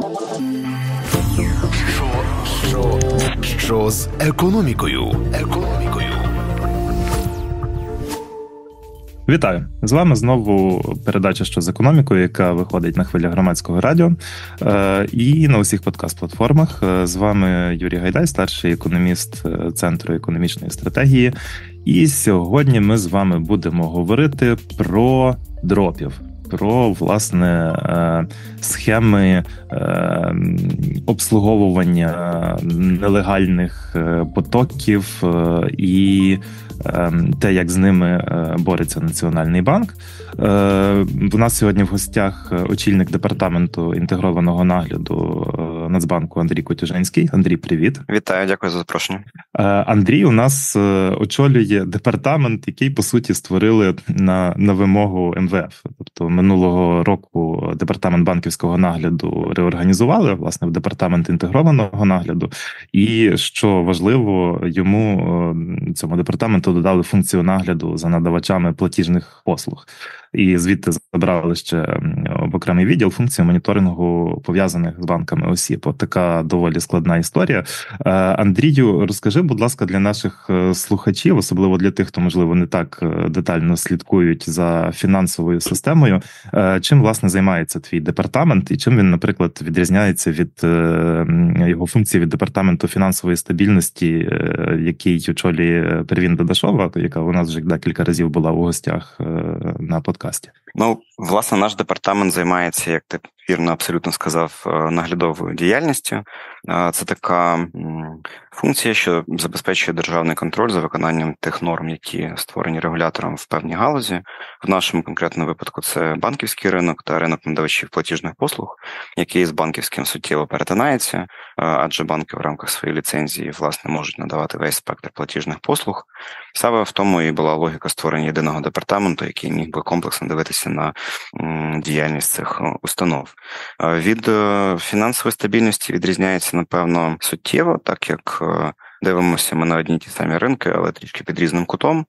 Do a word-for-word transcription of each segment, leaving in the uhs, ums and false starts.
Що, що, що з економікою? Економікою. Вітаю! З вами знову передача «Що з економікою», яка виходить на хвилях Громадського радіо і на усіх подкаст-платформах. З вами Юрій Гайдай, старший економіст Центру економічної стратегії. І сьогодні ми з вами будемо говорити про дропів. Про, власне, схеми обслуговування нелегальних потоків і те, як з ними бореться Національний банк. У нас сьогодні в гостях очільник департаменту інтегрованого нагляду Нацбанку Андрій Котюжанський. Андрій, привіт. Вітаю, дякую за запрошення. Андрій у нас очолює департамент, який, по суті, створили на, на вимогу ем ве еф. Тобто минулого року департамент банківського нагляду реорганізували, власне, в департамент інтегрованого нагляду. І, що важливо, йому, цьому департаменту, додали функцію нагляду за надавачами платіжних послуг. І звідти забрали ще в окремий відділ функцію моніторингу пов'язаних з банками осіб. От така доволі складна історія. Андрію, розкажи, будь ласка, для наших слухачів, особливо для тих, хто, можливо, не так детально слідкують за фінансовою системою, чим, власне, займається твій департамент і чим він, наприклад, відрізняється від його функції від департаменту фінансової стабільності, який очолює Первін Дадашова, яка у нас вже декілька разів була у гостях на подкасті. Ну, власне, наш департамент займається, як ти вірно абсолютно сказав, наглядовою діяльністю. Це така функція, що забезпечує державний контроль за виконанням тих норм, які створені регулятором в певній галузі. В нашому конкретному випадку це банківський ринок та ринок надавачів платіжних послуг, який з банківським суттєво перетинається, адже банки в рамках своєї ліцензії, власне, можуть надавати весь спектр платіжних послуг. Саме в тому і була логіка створення єдиного департаменту, який міг би комплексно дивитися на діяльність цих установ. Від фінансової стабільності відрізняється, напевно, суттєво, так як дивимося ми на одні й ті самі ринки, але трішки під різним кутом.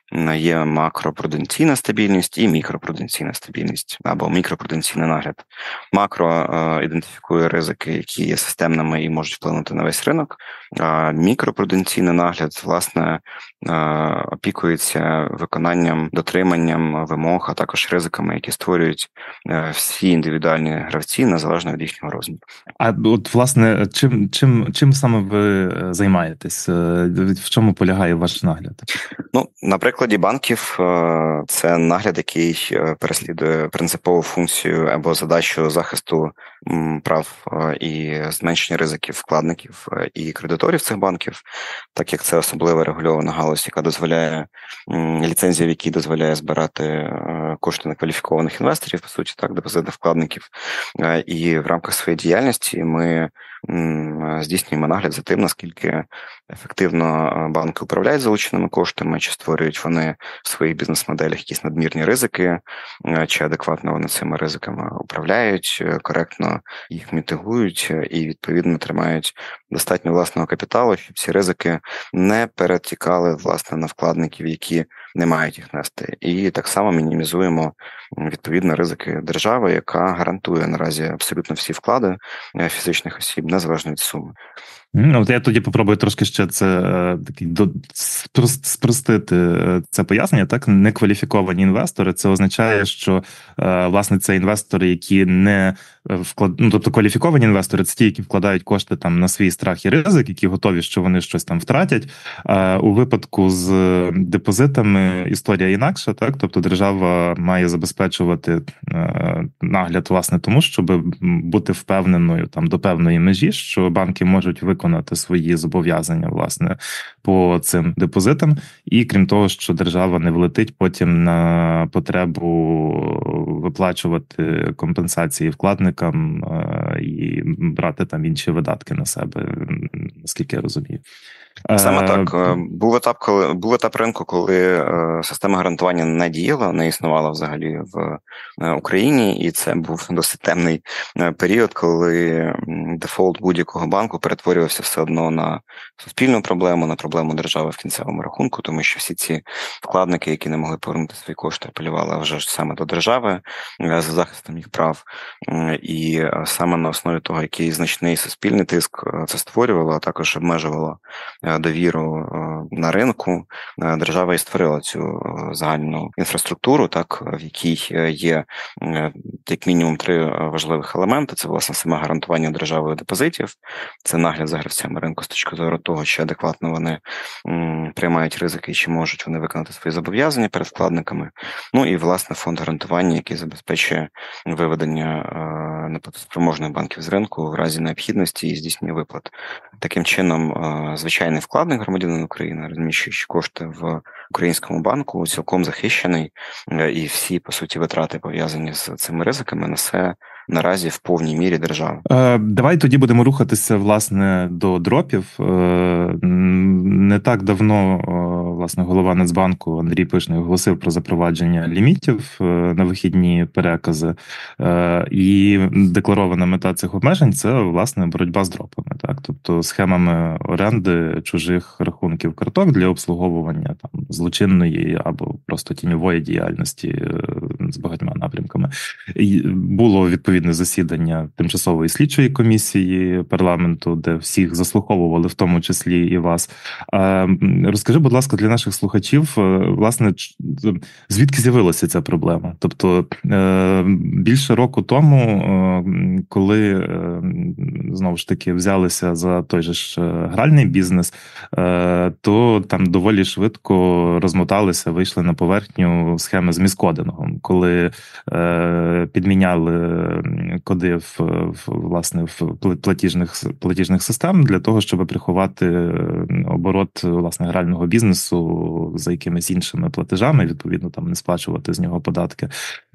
Є макропруденційна стабільність і мікропруденційна стабільність, або мікропруденційний нагляд. Макро е, ідентифікує ризики, які є системними і можуть вплинути на весь ринок, а мікропруденційний нагляд, власне, е, опікується виконанням, дотриманням вимог, а також ризиками, які створюють е, всі індивідуальні гравці, незалежно від їхнього розміру. А от, власне, чим, чим, чим саме ви займаєтесь? В чому полягає ваш нагляд? Ну, наприклад, В прикладі банків це нагляд, який переслідує принципову функцію або задачу захисту прав і зменшення ризиків вкладників і кредиторів цих банків, так як це особливо регульована галузь, яка дозволяє, ліцензія, в якій дозволяє збирати кошти некваліфікованих інвесторів, по суті, так, депозити вкладників. І в рамках своєї діяльності ми здійснюємо нагляд за тим, наскільки ефективно банки управляють залученими коштами, чи створюють вони в своїх бізнес-моделях якісь надмірні ризики, чи адекватно вони цими ризиками управляють, коректно їх мітигують і, відповідно, тримають достатньо власного капіталу, щоб ці ризики не перетікали, власне, на вкладників, які не мають їх нести. І так само мінімізуємо, відповідно, ризики держави, яка гарантує наразі абсолютно всі вклади фізичних осіб, незалежно від суми. Ну, от я тоді попробую трошки ще це такий до спростити це пояснення. Так, некваліфіковані інвестори, це означає, що власне це інвестори, які не вклад... ну, тобто кваліфіковані інвестори, це ті, які вкладають кошти там на свій страх і ризик, які готові, що вони щось там втратять. А у випадку з депозитами історія інакша, так, тобто держава має забезпечувати нагляд, власне, тому, щоб бути впевненою там до певної межі, що банки можуть виконати свої зобов'язання, власне, по цим депозитам, і крім того, що держава не влетить потім на потребу виплачувати компенсації вкладникам і брати там інші видатки на себе, наскільки я розумію. Саме так. Був етап, коли був етап ринку, коли система гарантування не діяла, не існувала взагалі в Україні, і це був досить темний період, коли дефолт будь-якого банку перетворювався все одно на суспільну проблему, на проблему держави в кінцевому рахунку, тому що всі ці вкладники, які не могли повернути свої кошти, апелювали вже ж саме до держави за захистом їх прав. І саме на основі того, який значний суспільний тиск це створювало, а також обмежувало довіру на ринку, держава і створила цю загальну інфраструктуру, так, в якій є як мінімум три важливих елементи. Це, власне, саме гарантування державою депозитів, це нагляд за гравцями ринку з точки зору того, чи адекватно вони приймають ризики і чи можуть вони виконати свої зобов'язання перед вкладниками. Ну і, власне, фонд гарантування, який забезпечує виведення неплатоспроможних банків з ринку в разі необхідності і здійснення виплат. Таким чином, звичайний вкладник, громадянин України, розміщуючи кошти в українському банку, цілком захищений, і всі, по суті, витрати, пов'язані з цими ризиками, несе наразі в повній мірі держава. Е, давай тоді будемо рухатися, власне, до дропів. Е, не так давно, е, власне, голова Нацбанку Андрій Пишний оголосив про запровадження лімітів е, на вихідні перекази. Е, і декларована мета цих обмежень – це, власне, боротьба з дропами. Так? Тобто схемами оренди чужих рахунків карток для обслуговування там злочинної або просто тіньової діяльності е, з багатьма напрямками. І було відповідно відповідне засідання тимчасової слідчої комісії парламенту, де всіх заслуховували, в тому числі і вас. Розкажи, будь ласка, для наших слухачів, власне, звідки з'явилася ця проблема? Тобто, більше року тому, коли, знову ж таки, взялися за той же ж гральний бізнес, то там доволі швидко розмоталися, вийшли на поверхню схеми з міскодингом, коли підміняли коди в, в власне в платіжних платіжних систем для того, щоб приховати оборот власне грального бізнесу за якимись іншими платежами, відповідно там не сплачувати з нього податки.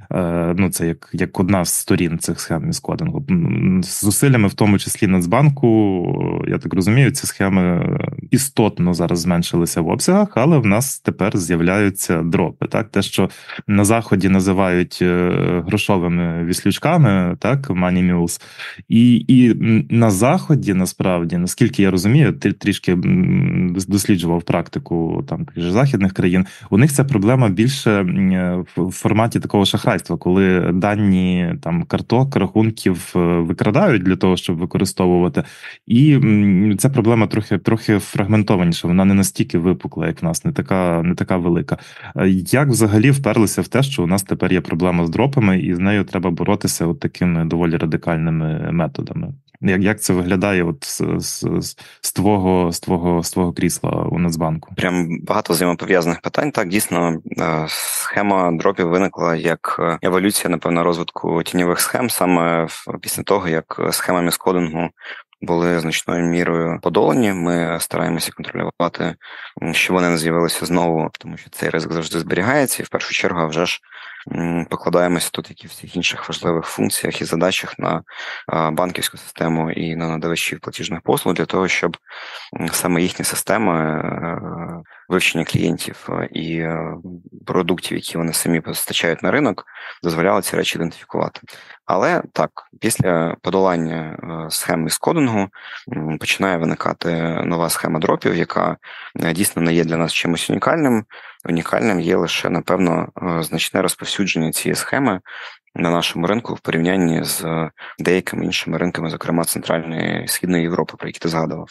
Ну це як як одна з сторін цих схем міскодингу. З зусиллями, в тому числі Нацбанку, я так розумію, ці схеми істотно зараз зменшилися в обсягах, але в нас тепер з'являються дропи. Так, те, що на заході називають грошовими віслючками, так, money mules. І, і на заході, насправді, наскільки я розумію, ти трішки досліджував практику там тих же західних країн, у них ця проблема більше в форматі такого шахрайства, коли дані там карток, рахунків викрадають для того, щоб використовувати. І ця проблема трохи трохи фрагментованіша, вона не настільки випукла, як в нас, не така, не така велика. Як взагалі вперлися в те, що у нас тепер є проблема з дропами, і з нею треба боротися от такими доволі радикальними методами? Як, як це виглядає от з, з, з, твого, з, твого, з твого крісла у Нацбанку? Прям багато взаємопов'язаних питань. Так, дійсно, схема дропів виникла як еволюція, напевно, розвитку тіньових схем, саме після того, як схема міскодингу були значною мірою подолані. Ми стараємося контролювати, щоб вони не з'явилися знову, тому що цей ризик завжди зберігається, і в першу чергу вже ж покладаємося тут, як і в всіх інших важливих функціях і задачах, на банківську систему і на надавачів платіжних послуг для того, щоб саме їхні системи вивчення клієнтів і продуктів, які вони самі постачають на ринок, дозволяли ці речі ідентифікувати. Але так, після подолання схем міскодингу починає виникати нова схема дропів, яка дійсно не є для нас чимось унікальним. Унікальним є лише, напевно, значне розповсюдження цієї схеми на нашому ринку в порівнянні з деякими іншими ринками, зокрема Центральної і Східної Європи, про які ти згадував.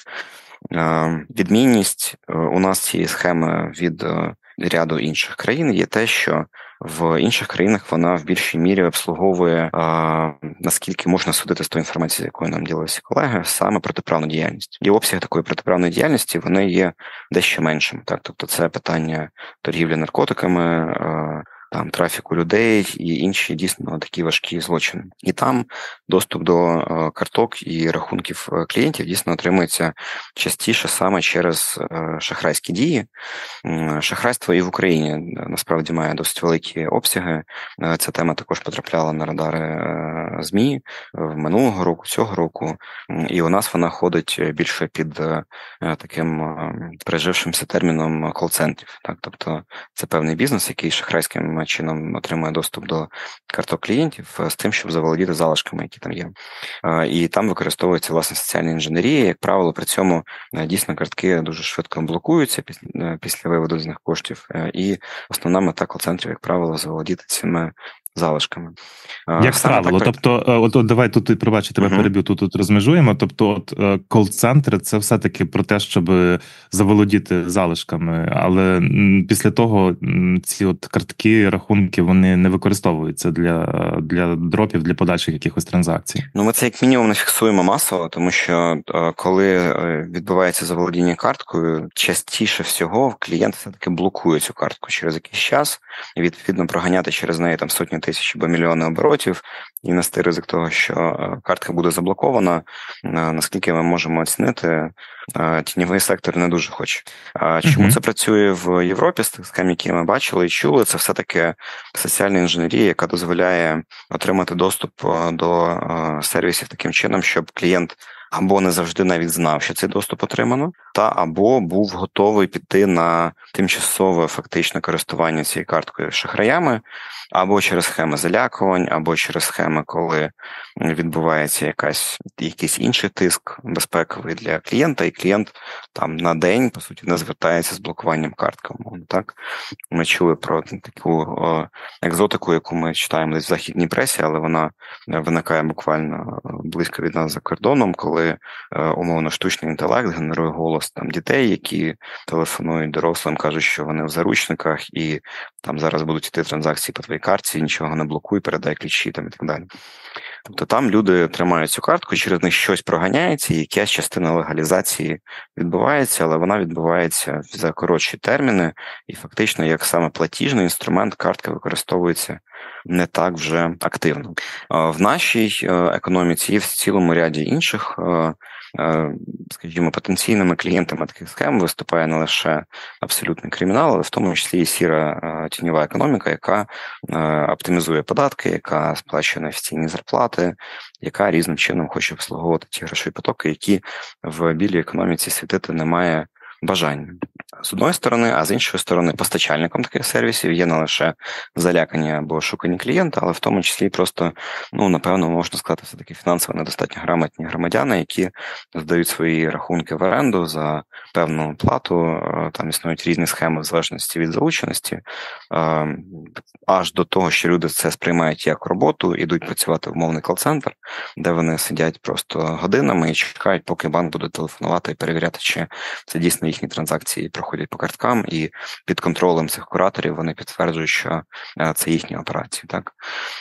Відмінність у нас цієї схеми від ряду інших країн є те, що в інших країнах вона в більшій мірі обслуговує, а, наскільки можна судити з тої інформації, якою нам ділилися колеги, саме протиправну діяльність. І обсяги такої протиправної діяльності, вони є дещо меншими. Так? Тобто це питання торгівлі наркотиками, а, там трафіку людей і інші дійсно такі важкі злочини. І там доступ до карток і рахунків клієнтів дійсно отримується частіше саме через шахрайські дії. Шахрайство і в Україні насправді має досить великі обсяги. Ця тема також потрапляла на радари ЗМІ в минулого року, цього року, і у нас вона ходить більше під таким пережившимся терміном кол-центрів. Так? Тобто це певний бізнес, який шахрайським чином отримує доступ до карток клієнтів з тим, щоб заволодіти залишками, які там є. І там використовується, власне, соціальна інженерія. Як правило, при цьому дійсно картки дуже швидко блокуються після виводу з них коштів, і основна мета кол-центрів, як правило, заволодіти цими залишками. Як Саме правило, так... тобто, от, от давай тут, пробачте, тебе uh-huh. переб'ю, тут, тут розмежуємо, тобто от кол-центри – це все-таки про те, щоб заволодіти залишками, але після того ці от картки, рахунки, вони не використовуються для, для дропів, для подальших якихось транзакцій. Ну, ми це як мінімум не фіксуємо масово, тому що коли відбувається заволодіння карткою, частіше всього клієнт все-таки блокує цю картку через якийсь час, і відповідно проганяти через неї там сотні тисяч або мільйони оборотів і нести ризик того, що картка буде заблокована, наскільки ми можемо оцінити, тіньовий сектор не дуже хоче. Чому uh-huh. це працює в Європі, з тих схем, які ми бачили і чули, це все-таки соціальна інженерія, яка дозволяє отримати доступ до сервісів таким чином, щоб клієнт або не завжди навіть знав, що цей доступ отримано, та або був готовий піти на тимчасове фактичне користування цією карткою шахраями, або через схеми залякувань, або через схеми, коли відбувається якась, якийсь інший тиск безпековий для клієнта, і клієнт там на день, по суті, не звертається з блокуванням картки. Так? Ми чули про таку о, екзотику, яку ми читаємо десь в західній пресі, але вона виникає буквально близько від нас за кордоном, коли умовно штучний інтелект генерує голос там дітей, які телефонують дорослим, кажуть, що вони в заручниках, і там зараз будуть йти транзакції по твоїй картці, нічого не блокуй, передай ключі там і так далі. Тобто там люди тримають цю картку, через них щось проганяється, і якась частина легалізації відбувається, але вона відбувається за коротші терміни, і фактично як саме платіжний інструмент картка використовується не так вже активно. В нашій економіці і в цілому ряді інших, скажімо, потенційними клієнтами таких схем виступає не лише абсолютний кримінал, але в тому числі і сіра тіньова економіка, яка оптимізує податки, яка сплачує неофіційні зарплати, яка різним чином хоче обслуговувати ті грошові потоки, які в білій економіці світити немає бажання. З одної сторони, а з іншої сторони, постачальником таких сервісів є не лише залякані або шукані клієнти, але в тому числі просто, ну, напевно, можна сказати, все-таки фінансово недостатньо грамотні громадяни, які здають свої рахунки в оренду за певну плату, там існують різні схеми в залежності від залученості, аж до того, що люди це сприймають як роботу, ідуть працювати в умовний кол-центр, де вони сидять просто годинами і чекають, поки банк буде телефонувати і перевіряти, чи це дійсно їхні транзакції проходять по карткам, і під контролем цих кураторів вони підтверджують, що це їхні операції. Так?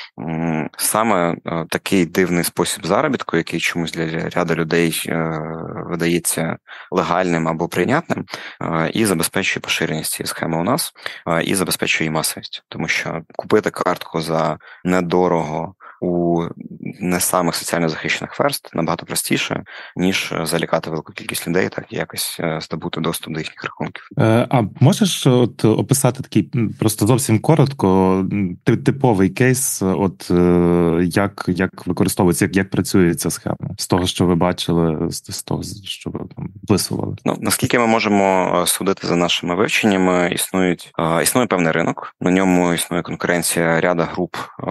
Саме такий дивний спосіб заробітку, який чомусь для ряду людей видається легальним або прийнятним, і забезпечує поширеність цієї схеми у нас, і забезпечує її масовість. Тому що купити картку за недорого у не самих соціально захищених верст набагато простіше, ніж залякати велику кількість людей, так і якось здобути доступ до їхніх рахунків. А можеш от описати такий просто зовсім коротко типовий кейс, от як, як використовується, як, як працює ця схема? З того, що ви бачили, з того, що ви там вписували? Ну, наскільки ми можемо судити за нашими вивченнями, існують, існує певний ринок, на ньому існує конкуренція ряда груп,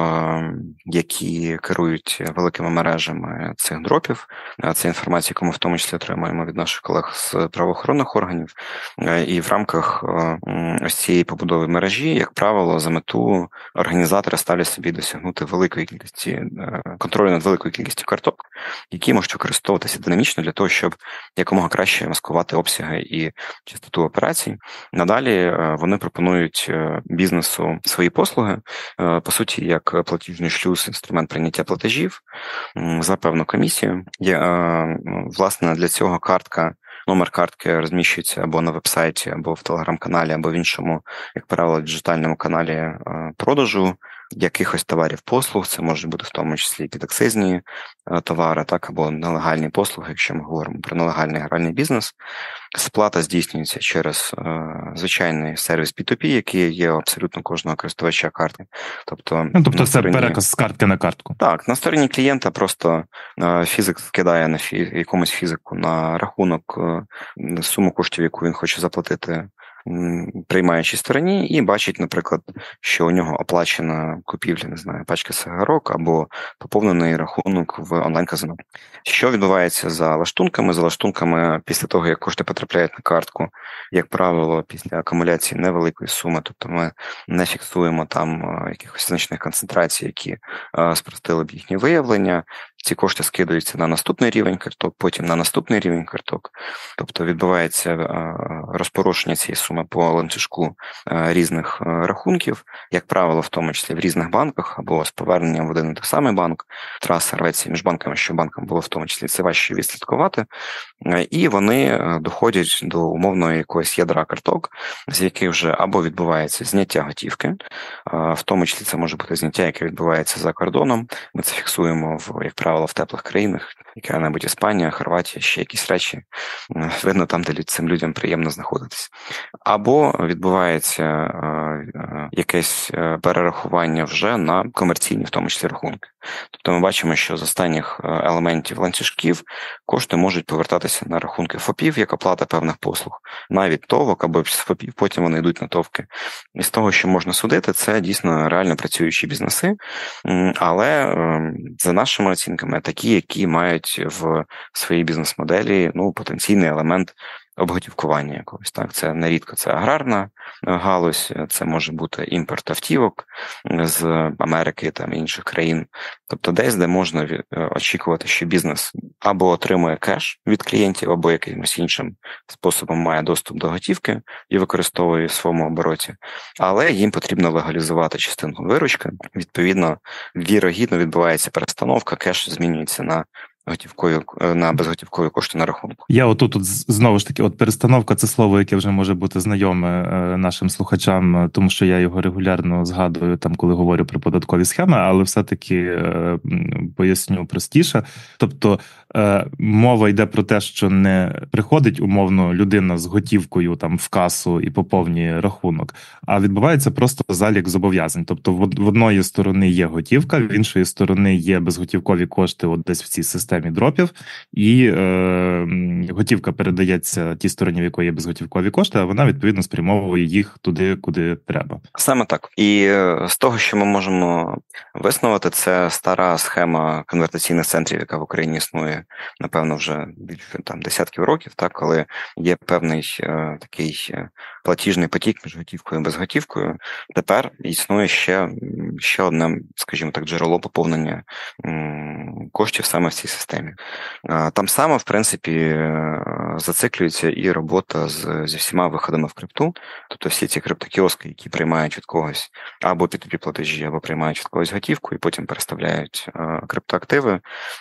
які які керують великими мережами цих дропів. Це інформація, яку ми в тому числі отримуємо від наших колег з правоохоронних органів. І в рамках ось цієї побудови мережі, як правило, за мету організатори ставлять собі досягнути великої кількості, контролю над великою кількістю карток, які можуть використовуватися динамічно для того, щоб якомога краще маскувати обсяги і частоту операцій. Надалі вони пропонують бізнесу свої послуги, по суті, як платіжний шлюз, інструмент прийняття платежів за певну комісію. Власне, для цього картка номер картки розміщується або на веб-сайті, або в телеграм-каналі, або в іншому, як правило, діджитальному каналі продажу якихось товарів, послуг. Це може бути в тому числі підакцизні товари, так, або нелегальні послуги, якщо ми говоримо про нелегальний гральний бізнес. Сплата здійснюється через е, звичайний сервіс пі ту пі, який є абсолютно кожного користувача карти. Тобто, ну, тобто це стороні... переказ з картки на картку. Так, на стороні клієнта просто е, фізик скидає на фі... якомусь фізику на рахунок е, суму коштів, яку він хоче заплатити приймаючій стороні, і бачить, наприклад, що у нього оплачена купівля, не знаю, пачки сигарок або поповнений рахунок в онлайн-казино. Що відбувається за лаштунками? За лаштунками після того, як кошти потрапляють на картку, як правило, після акумуляції невеликої суми, тобто ми не фіксуємо там якихось значних концентрацій, які спростили б їхнє виявлення. Ці кошти скидаються на наступний рівень карток, потім на наступний рівень карток. Тобто відбувається розпорошення цієї суми по ланцюжку різних рахунків, як правило, в тому числі в різних банках, або з поверненням в один і той самий банк. Траса рветься між банками, що банкам було в тому числі це важче відслідкувати. І вони доходять до умовного якогось ядра карток, з яких вже або відбувається зняття готівки, в тому числі це може бути зняття, яке відбувається за кордоном. Ми це фіксуємо, в, як правило, в теплих країнах, яка-небудь Іспанія, Хорватія, ще якісь речі. Видно там, де цим людям приємно знаходитись. Або відбувається е, якесь перерахування вже на комерційні, в тому числі, рахунки. Тобто ми бачимо, що з останніх елементів ланцюжків кошти можуть повертатися на рахунки ФОПів, як оплата певних послуг, навіть ТОВок, або з ФОПів потім вони йдуть на ТОВки. І з того, що можна судити, це дійсно реально працюючі бізнеси, але е, за нашими оцінками, такі, які мають в своїй бізнес-моделі ну, потенційний елемент обготівкування якогось. Так, це нерідко це аграрна галузь, це може бути імпорт автівок з Америки та інших країн. Тобто десь, де можна очікувати, що бізнес або отримує кеш від клієнтів, або якимось іншим способом має доступ до готівки і використовує в своєму обороті. Але їм потрібно легалізувати частинку виручки. Відповідно, вірогідно відбувається перестановка, кеш змінюється на готівкові, на безготівкові кошти на рахунку. Я отут, тут знову ж таки, от перестановка – це слово, яке вже може бути знайоме нашим слухачам, тому що я його регулярно згадую, там, коли говорю про податкові схеми, але все-таки поясню простіше. Тобто мова йде про те, що не приходить умовно людина з готівкою там в касу і поповнює рахунок, а відбувається просто залік зобов'язань. Тобто в одної сторони є готівка, в іншої сторони є безготівкові кошти от десь в цій системі дропів, і е, готівка передається тій стороні, в якої є безготівкові кошти, а вона, відповідно, спрямовує їх туди, куди треба. Саме так. І з того, що ми можемо висновити, це стара схема конвертаційних центрів, яка в Україні існує, напевно, вже більше там десятків років, так, коли є певний е, такий платіжний потік між готівкою і безготівкою. Тепер існує ще, ще одне, скажімо так, джерело поповнення м, коштів саме в цій системі. Там саме, в принципі, зациклюється і робота з, зі всіма виходами в крипту, тобто всі ці криптокіоски, які приймають від когось або пі ту пі платежі, або приймають від когось готівку і потім переставляють криптоактиви,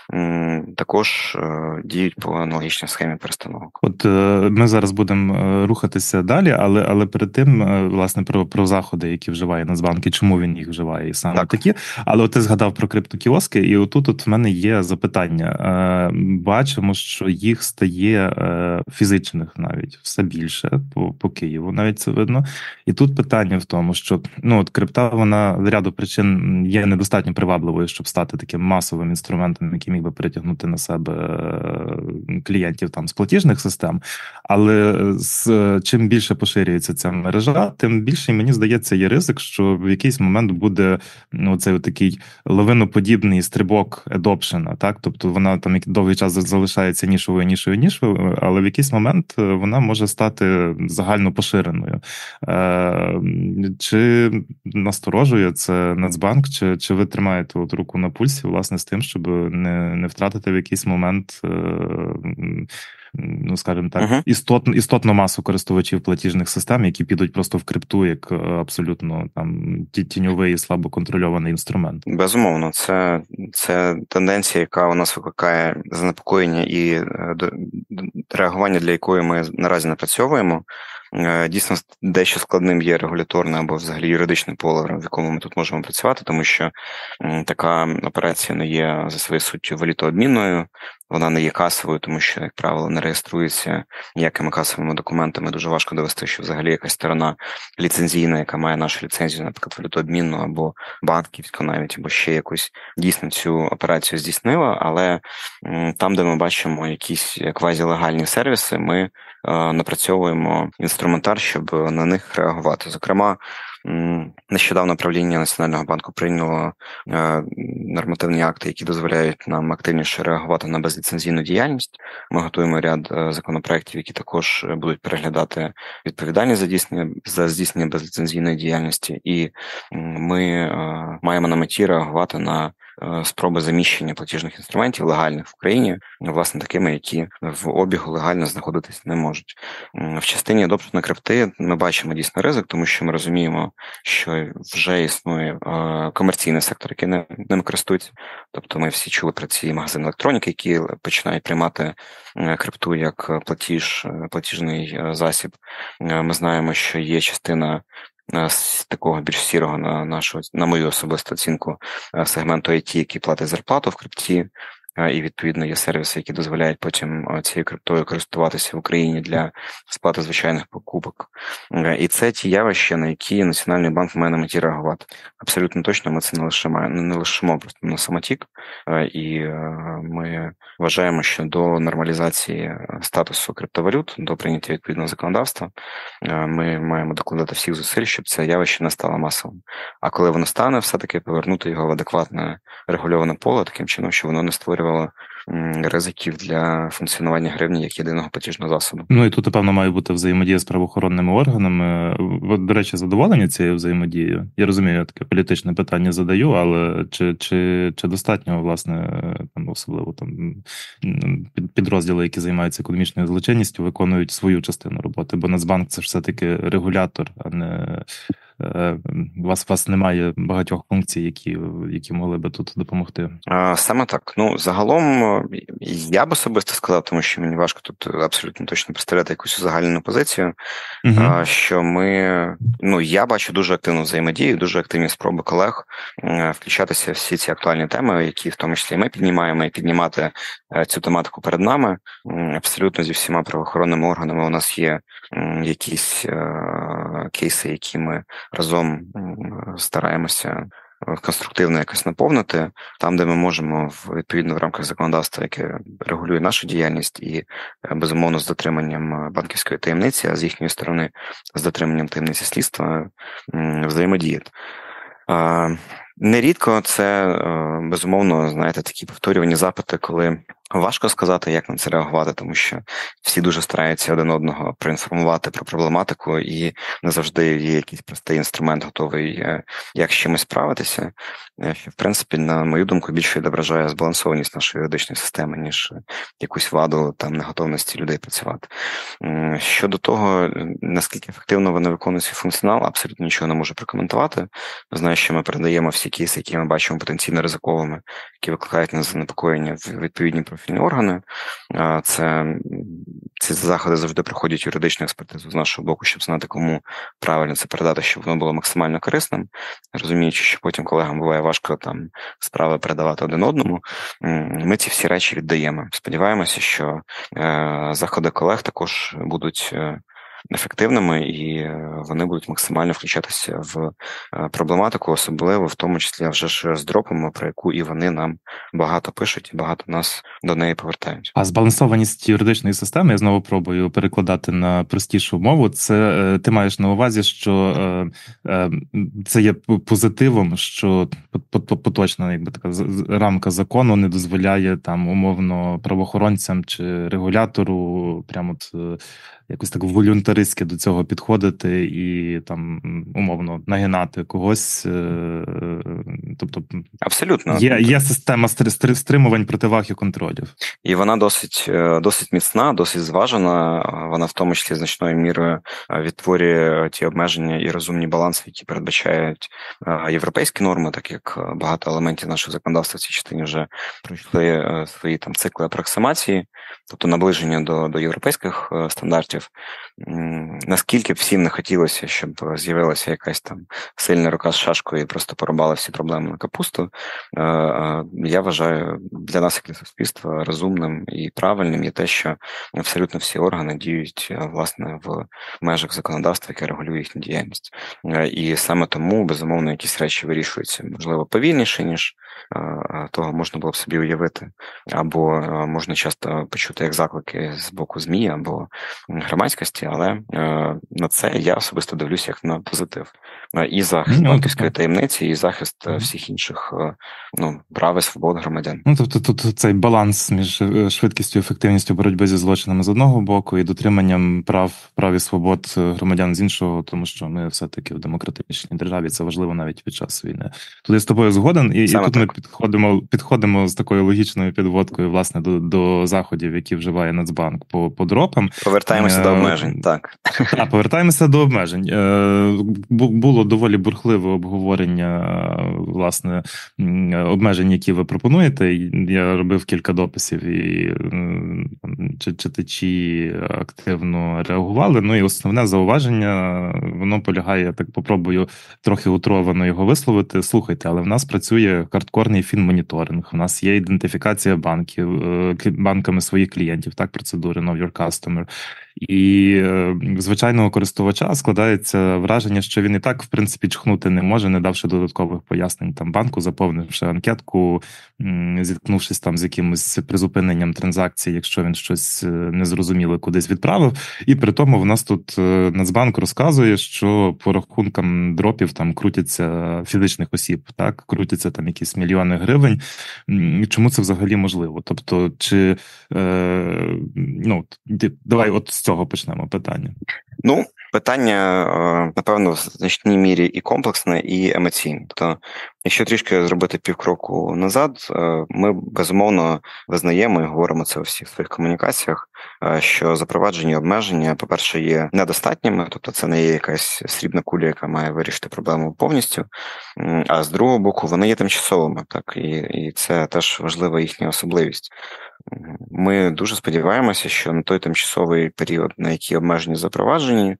також діють по аналогічній схемі перестановок. От ми зараз будемо рухатися далі, але, але перед тим, власне, про, про заходи, які вживає Нацбанк, і чому він їх вживає, і саме так. такі. Але от ти згадав про криптокіоски, і отут от в мене є запитання. Бачимо, що їх стає фізичних навіть все більше, по, по Києву навіть це видно. І тут питання в тому, що ну, от крипта, вона з ряду причин є недостатньо привабливою, щоб стати таким масовим інструментом, який міг би притягнути на себе клієнтів там з платіжних систем. Але з, чим більше поширюється ця мережа, тим більше, мені здається, є ризик, що в якийсь момент буде ну, цей такий лавиноподібний стрибок adoption, так? Тобто вона там довгий час залишається нішовою, нішою, нішою, але в якийсь момент вона може стати загально поширеною. Чи насторожує це Нацбанк, чи, чи ви тримаєте от руку на пульсі, власне, з тим, щоб не, не втратити в якийсь момент ну, скажімо так, uh-huh. істотну, істотну масу користувачів платіжних систем, які підуть просто в крипту як абсолютно там тіньовий і слабо контрольований інструмент. Безумовно, це, це тенденція, яка у нас викликає занепокоєння і реагування, для якої ми наразі напрацьовуємо. Дійсно, дещо складним є регуляторне або взагалі юридичне поле, в якому ми тут можемо працювати, тому що така операція не є за своєю суттю валютообмінною, вона не є касовою, тому що, як правило, не реєструється ніякими касовими документами. Дуже важко довести, що взагалі якась сторона ліцензійна, яка має нашу ліцензію, наприклад, валютообмінну або банківську навіть, або ще якусь дійсно цю операцію здійснила, але там, де ми бачимо якісь квазілегальні сервіси, ми напрацьовуємо інструментар, щоб на них реагувати. Зокрема, нещодавно правління Національного банку прийняло нормативні акти, які дозволяють нам активніше реагувати на безліцензійну діяльність. Ми готуємо ряд законопроєктів, які також будуть переглядати відповідальність за здійснення, за здійснення безліцензійної діяльності, і ми маємо на меті реагувати на спроби заміщення платіжних інструментів легальних в Україні, власне, такими, які в обігу легально знаходитись не можуть. В частині адопшену на крипти ми бачимо дійсно ризик, тому що ми розуміємо, що вже існує комерційний сектор, який ними користується. Тобто ми всі чули про ці магазини електроніки, які починають приймати крипту як платіж, платіжний засіб. Ми знаємо, що є частина з такого більш сірого, на нашу, на мою особисту оцінку, сегменту ай ті, який платить зарплату в крипті, і, відповідно, є сервіси, які дозволяють потім цією криптою користуватися в Україні для сплати звичайних покупок. І це ті явища, на які Національний банк має на меті реагувати. Абсолютно точно ми це не лишимо, не лишимо просто на самотік, і ми вважаємо, що до нормалізації статусу криптовалют, до прийняття відповідного законодавства, ми маємо докладати всіх зусиль, щоб це явище не стало масовим. А коли воно стане, все-таки повернути його в адекватне регульоване поле, таким чином, що воно не створювало ризиків для функціонування гривні як єдиного платіжного засобу. Ну і тут, напевно, має бути взаємодія з правоохоронними органами. Ви, до речі, задоволені цією взаємодією? Я розумію, я таке політичне питання задаю, але чи, чи, чи достатньо, власне, там, особливо там підрозділи, які займаються економічною злочинністю, виконують свою частину роботи? Бо Нацбанк – це ж все-таки регулятор, а не... У вас, у вас немає багатьох функцій, які, які могли би тут допомогти. Саме так. Ну, загалом, я б особисто сказав, тому що мені важко тут абсолютно точно представляти якусь узагальнену позицію, uh-huh. що ми, ну, я бачу дуже активну взаємодію, дуже активні спроби колег включатися в всі ці актуальні теми, які в тому числі ми піднімаємо, і піднімати цю тематику перед нами. Абсолютно зі всіма правоохоронними органами у нас є якісь кейси, які ми разом стараємося конструктивно якось наповнити, там, де ми можемо, відповідно, в рамках законодавства, яке регулює нашу діяльність, і, безумовно, з дотриманням банківської таємниці, а з їхньої сторони, з дотриманням таємниці слідства, взаємодіяти. Нерідко це, безумовно, знаєте, такі повторювані запити, коли важко сказати, як на це реагувати, тому що всі дуже стараються один одного проінформувати про проблематику, і не завжди є якийсь простий інструмент готовий, як з чимось справитися, що, в принципі, на мою думку, більше відображає збалансованість нашої юридичної системи, ніж якусь ваду там неготовності людей працювати. Щодо того, наскільки ефективно вони виконують свій функціонал, абсолютно нічого не можу прокоментувати. Знаю, що ми передаємо всі кейси, які ми бачимо потенційно ризиковими, які викликають нас занепокоєння в відповідні профільні органи. Це, ці заходи завжди проходять юридичну експертизу з нашого боку, щоб знати, кому правильно це передати, щоб воно було максимально корисним, розуміючи, що потім колегам буває важко там справи передавати один одному. Ми ці всі речі віддаємо. Сподіваємося, що заходи колег також будуть ефективними, і вони будуть максимально включатися в проблематику, особливо в тому числі вже ж з дропами, про яку і вони нам багато пишуть, і багато нас до неї повертають. А збалансованість юридичної системи, я знову пробую перекладати на простішу мову, це ти маєш на увазі, що це є позитивом, що поточна, якби така рамка закону не дозволяє там умовно правоохоронцям чи регулятору прямо от якось так волюнтаризувати мілітаристськи до цього підходити і там умовно нагинати когось. Тобто абсолютно є, є система стримувань, противаг і контролів. І вона досить, досить міцна, досить зважена. Вона в тому числі значною мірою відтворює ті обмеження і розумні баланси, які передбачають європейські норми, так як багато елементів нашого законодавства в цій частині вже пройшли свої там цикли апроксимації, тобто наближення до, до європейських стандартів. Наскільки б всім не хотілося, щоб з'явилася якась там сильна рука з шашкою і просто порубала всі проблеми на капусту, я вважаю, для нас, як для суспільства, розумним і правильним є те, що абсолютно всі органи діють, власне, в межах законодавства, яке регулює їхню діяльність. І саме тому, безумовно, якісь речі вирішуються, можливо, повільніше, ніж того можна було б собі уявити, або можна часто почути як заклики з боку ЗМІ або громадськості, але на це я особисто дивлюся як на позитив. І захист банківської таємниці, і захист всіх інших ну, прав і свобод громадян. Ну, тобто тут цей баланс між швидкістю і ефективністю боротьби зі злочинами з одного боку і дотриманням прав, прав і свобод громадян з іншого, тому що ми все-таки в демократичній державі, це важливо навіть під час війни. Тут я з тобою згоден, і, і тут так. ми підходимо, підходимо з такою логічною підводкою, власне, до, до заходів, які вживає Нацбанк по, по дропам. Повертаємося е, до обмежень, так. Так, повертаємося до обмежень. Е, було доволі бурхливе обговорення, власне, обмежень, які ви пропонуєте. Я робив кілька дописів, і читачі активно реагували. Ну і основне зауваження, воно полягає, я так попробую трохи утровано його висловити. Слухайте, але в нас працює хардкорний фінмоніторинг, у нас є ідентифікація банків, банками своїх клієнтів, так, процедури Know Your Customer. І звичайного користувача складається враження, що він і так, в принципі, чхнути не може, не давши додаткових пояснень там банку, заповнивши анкетку, зіткнувшись там з якимось призупиненням транзакцій, якщо він щось незрозуміле кудись відправив. І при тому в нас тут Нацбанк розказує, що по рахункам дропів там крутяться фізичних осіб, так, крутяться там якісь мільйони гривень. Чому це взагалі можливо? Тобто, чи, е, ну, давай от з цього почнемо питання. Ну, питання, напевно, в значній мірі і комплексне, і емоційне. Тобто, якщо трішки зробити півкроку назад, ми, безумовно, визнаємо і говоримо це у всіх своїх комунікаціях, що запроваджені обмеження, по-перше, є недостатніми, тобто це не є якась срібна куля, яка має вирішити проблему повністю, а з другого боку, вони є тимчасовими, так, і, і це теж важлива їхня особливість. Ми дуже сподіваємося, що на той тимчасовий період, на який обмеження запроваджені,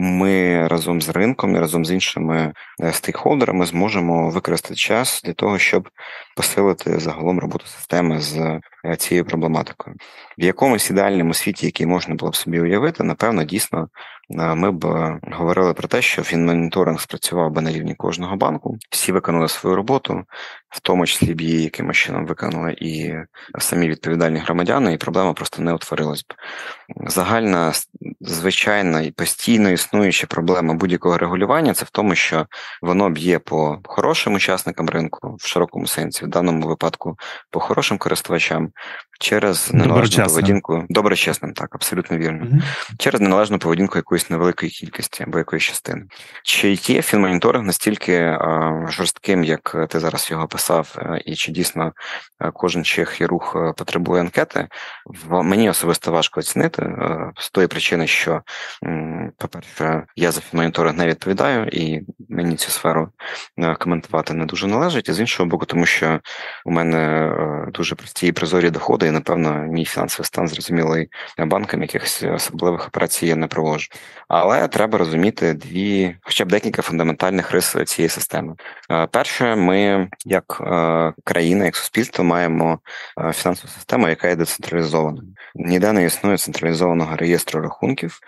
ми разом з ринком і разом з іншими стейкхолдерами зможемо використати час для того, щоб посилити загалом роботу системи з цією проблематикою. В якомусь ідеальному світі, який можна було б собі уявити, напевно, дійсно, ми б говорили про те, що фінмоніторинг спрацював би на рівні кожного банку, всі виконали свою роботу, в тому числі б її якимось чином виконали і самі відповідальні громадяни, і проблема просто не утворилась б. Загальна, звичайна і постійно існуюча проблема будь-якого регулювання – це в тому, що воно б'є по хорошим учасникам ринку, в широкому сенсі, в даному випадку по хорошим користувачам, через неналежну поведінку, доброчесним, так, абсолютно вірно, mm-hmm. через неналежну поведінку якоїсь невеликої кількості або якоїсь частини. Чи є фінмоніторинг настільки а, жорстким, як ти зараз його писав, і чи дійсно а, кожен чих і рух потребує анкети? В, мені особисто важко оцінити, а, з тої причини, що, м, по-перше, я за фінмоніторинг не відповідаю, і мені цю сферу а, коментувати не дуже належить, і з іншого боку, тому що у мене а, дуже прості і прозорі доходи, і, напевно, мій фінансовий стан зрозумілий банкам, якихось особливих операцій я не проводжу. Але треба розуміти дві, хоча б декілька фундаментальних рис цієї системи. Перше, ми, як країна, як суспільство, маємо фінансову систему, яка є децентралізованою. Ніде не існує централізованого реєстру рахунків,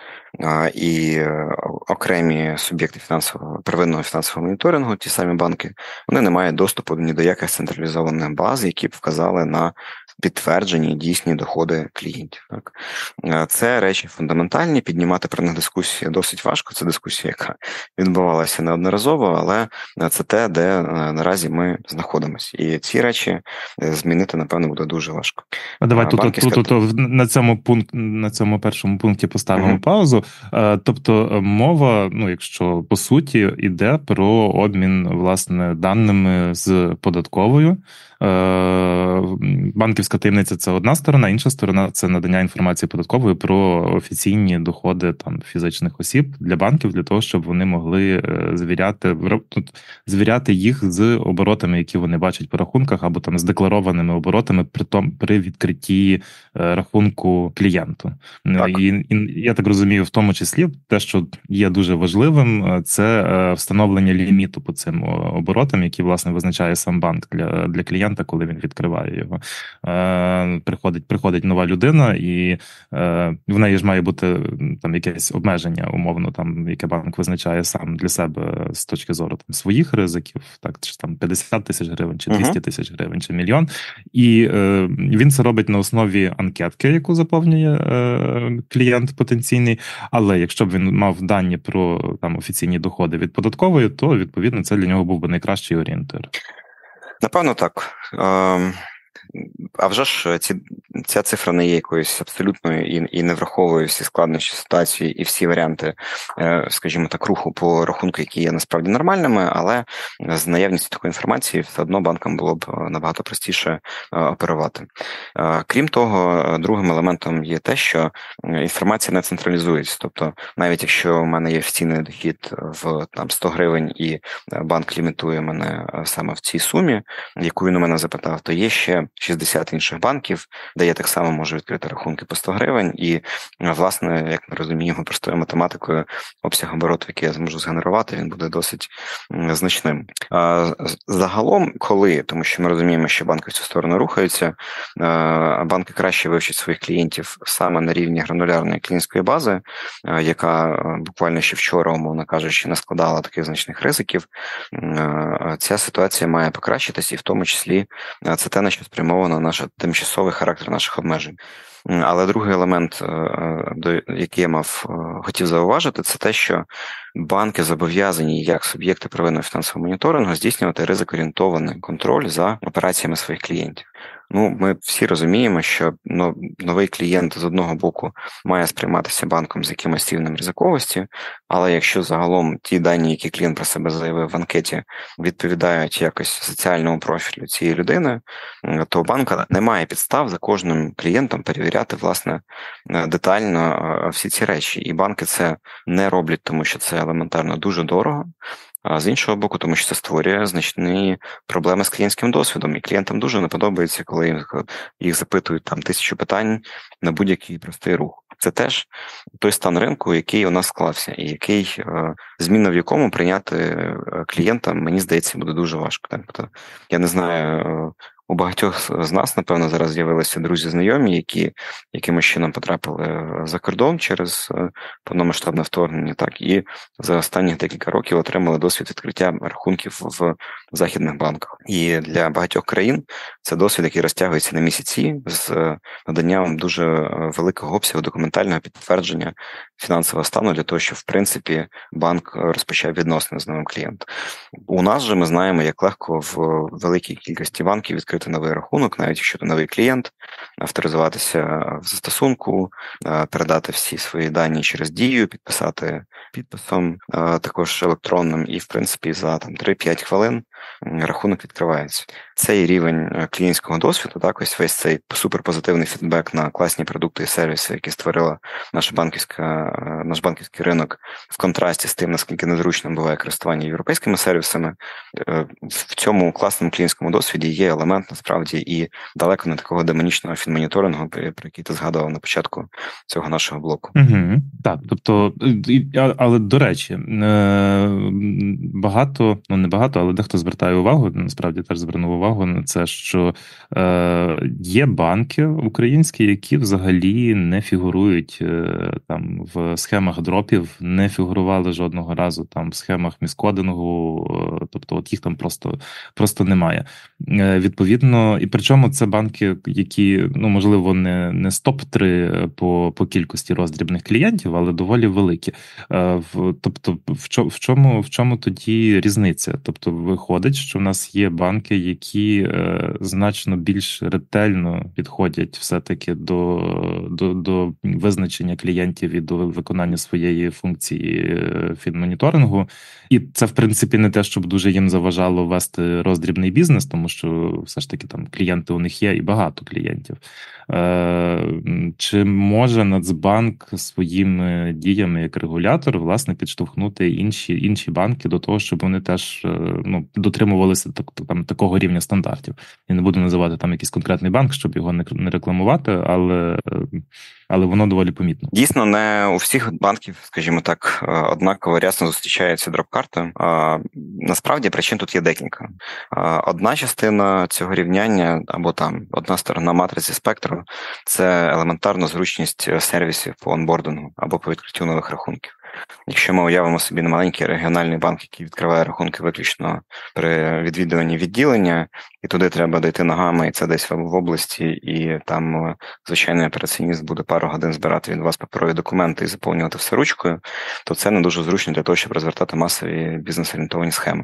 і окремі суб'єкти фінансового, первинного фінансового моніторингу, ті самі банки, вони не мають доступу ні до яких централізованих баз, які б вказали на підтверджені дійсні доходи клієнтів. Так? Це речі фундаментальні, піднімати про них дискусію досить важко, це дискусія, яка відбувалася неодноразово, але це те, де наразі ми знаходимося. І ці речі змінити, напевно, буде дуже важко. А давай тут, Банківська... тут, тут, тут на цьому пункт, на цьому першому пункті поставимо uh-huh. паузу. Тобто мова, ну, якщо по суті, йде про обмін, власне, даними з податковою. Банківська таємниця – це одна сторона, інша сторона – це надання інформації податкової про офіційні доходи там фізичних осіб для банків, для того, щоб вони могли звіряти, звіряти їх з оборотами, які вони бачать по рахунках, або там з декларованими оборотами при том, при відкритті рахунку клієнту. І, і я так розумію, в тому числі те, що є дуже важливим, це встановлення ліміту по цим оборотам, які, власне, визначає сам банк для, для клієнта, коли він відкриває його. Е, приходить, приходить нова людина, і е, в неї ж має бути там якесь обмеження, умовно, там, яке банк визначає сам для себе з точки зору там, своїх ризиків, так, чи там п'ятдесят тисяч гривень, чи двісті тисяч гривень, чи мільйон. І е, він це робить на основі анкетки, яку заповнює е, клієнт потенційний, але якщо б він мав дані про там офіційні доходи від податкової, то, відповідно, це для нього був би найкращий орієнтир. Напевно, так. А вже ж ці, ця цифра не є якоюсь абсолютною і, і не враховує всі складнощі ситуації і всі варіанти, скажімо так, руху по рахунку, які є насправді нормальними, але з наявністю такої інформації все одно банкам було б набагато простіше оперувати. Крім того, другим елементом є те, що інформація не централізується. Тобто, навіть якщо в мене є офіційний дохід в там сто гривень і банк лімітує мене саме в цій сумі, яку він у мене запитав, то є ще шістдесят інших банків, де я так само можу відкрити рахунки по сто гривень, і, власне, як ми розуміємо, простою математикою обсяг обороту, який я зможу згенерувати, він буде досить значним. Загалом, коли, тому що ми розуміємо, що банки в цю сторону рухаються, банки краще вивчать своїх клієнтів саме на рівні гранулярної клієнтської бази, яка буквально ще вчора, умовно кажучи, не складала таких значних ризиків, ця ситуація має покращитись, і в тому числі це те, на що спрямовано наш тимчасовий характер наших обмежень. Але другий елемент, який я мав хотів зауважити, це те, що банки зобов'язані як суб'єкти первинного фінансового моніторингу здійснювати ризик-орієнтований контроль за операціями своїх клієнтів. Ну, ми всі розуміємо, що новий клієнт з одного боку має сприйматися банком з якимось рівнем ризиковості, але якщо загалом ті дані, які клієнт про себе заявив в анкеті, відповідають якось соціальному профілю цієї людини, то банка не має підстав за кожним клієнтом перевіряти, власне, детально всі ці речі. І банки це не роблять, тому що це елементарно дуже дорого. А з іншого боку, тому що це створює значні проблеми з клієнтським досвідом. І клієнтам дуже не подобається, коли їх запитують там тисячу питань на будь-який простий рух. Це теж той стан ринку, який у нас склався, і який, зміна в якому прийняти клієнта, мені здається, буде дуже важко. Тобто, я не знаю, у багатьох з нас, напевно, зараз з'явилися друзі-знайомі, які якимось чином потрапили за кордон через повномасштабне вторгнення, так, і за останні декілька років отримали досвід відкриття рахунків в західних банках. І для багатьох країн це досвід, який розтягується на місяці з наданням дуже великого обсягу документального підтвердження фінансового стану для того, щоб, в принципі, банк розпочав відносини з новим клієнтом. У нас же ми знаємо, як легко в великій кількості банків відкрити новий рахунок, навіть якщо ти новий клієнт, авторизуватися в застосунку, передати всі свої дані через Дію, підписати підписом, також електронним, і, в принципі, за там три-п'ять хвилин рахунок відкривається. Цей рівень клієнтського досвіду, так, ось весь цей суперпозитивний фідбек на класні продукти і сервіси, які створила наша банківська, наш банківський ринок, в контрасті з тим, наскільки незручним буває користування європейськими сервісами, в цьому класному клієнтському досвіді є елемент, насправді, і далеко не такого демонічного фінмоніторингу, про який ти згадував на початку цього нашого блоку. Угу. Так, тобто, але, до речі, багато, ну не багато, але дехто звертає увагу, насправді теж звернув увагу на це, що е, є банки українські, які взагалі не фігурують е, там в схемах дропів, не фігурували жодного разу там в схемах міскодингу, тобто от їх там просто, просто немає. Відповідно, і причому це банки, які, ну, можливо, не, не з топ три по, по кількості роздрібних клієнтів, але доволі великі. Тобто, в чому, в чому, в чому тоді різниця? Тобто, виходить, що в нас є банки, які значно більш ретельно підходять все-таки до, до, до визначення клієнтів і до виконання своєї функції фінмоніторингу. І це, в принципі, не те, щоб дуже їм заважало вести роздрібний бізнес, тому що все ж таки там клієнти у них є і багато клієнтів. Чи може Нацбанк своїми діями як регулятор, власне, підштовхнути інші, інші банки до того, щоб вони теж, ну, дотримувалися так, там, такого рівня стандартів? Я не буду називати там якийсь конкретний банк, щоб його не, не рекламувати, але, але воно доволі помітно. Дійсно, не у всіх банків, скажімо так, однаково рясно зустрічаються дроп-карти. Насправді причин тут є декілька. Одна частина цього рівняння, або там одна сторона матриці спектру, це елементарна зручність сервісів по онбордингу або по відкриттю нових рахунків. Якщо ми уявимо собі на маленький регіональний банк, який відкриває рахунки виключно при відвідуванні відділення, і туди треба дойти ногами, і це десь в області, і там звичайний операціоніст буде пару годин збирати від вас паперові документи і заповнювати все ручкою, то це не дуже зручно для того, щоб розвертати масові бізнес-орієнтовані схеми.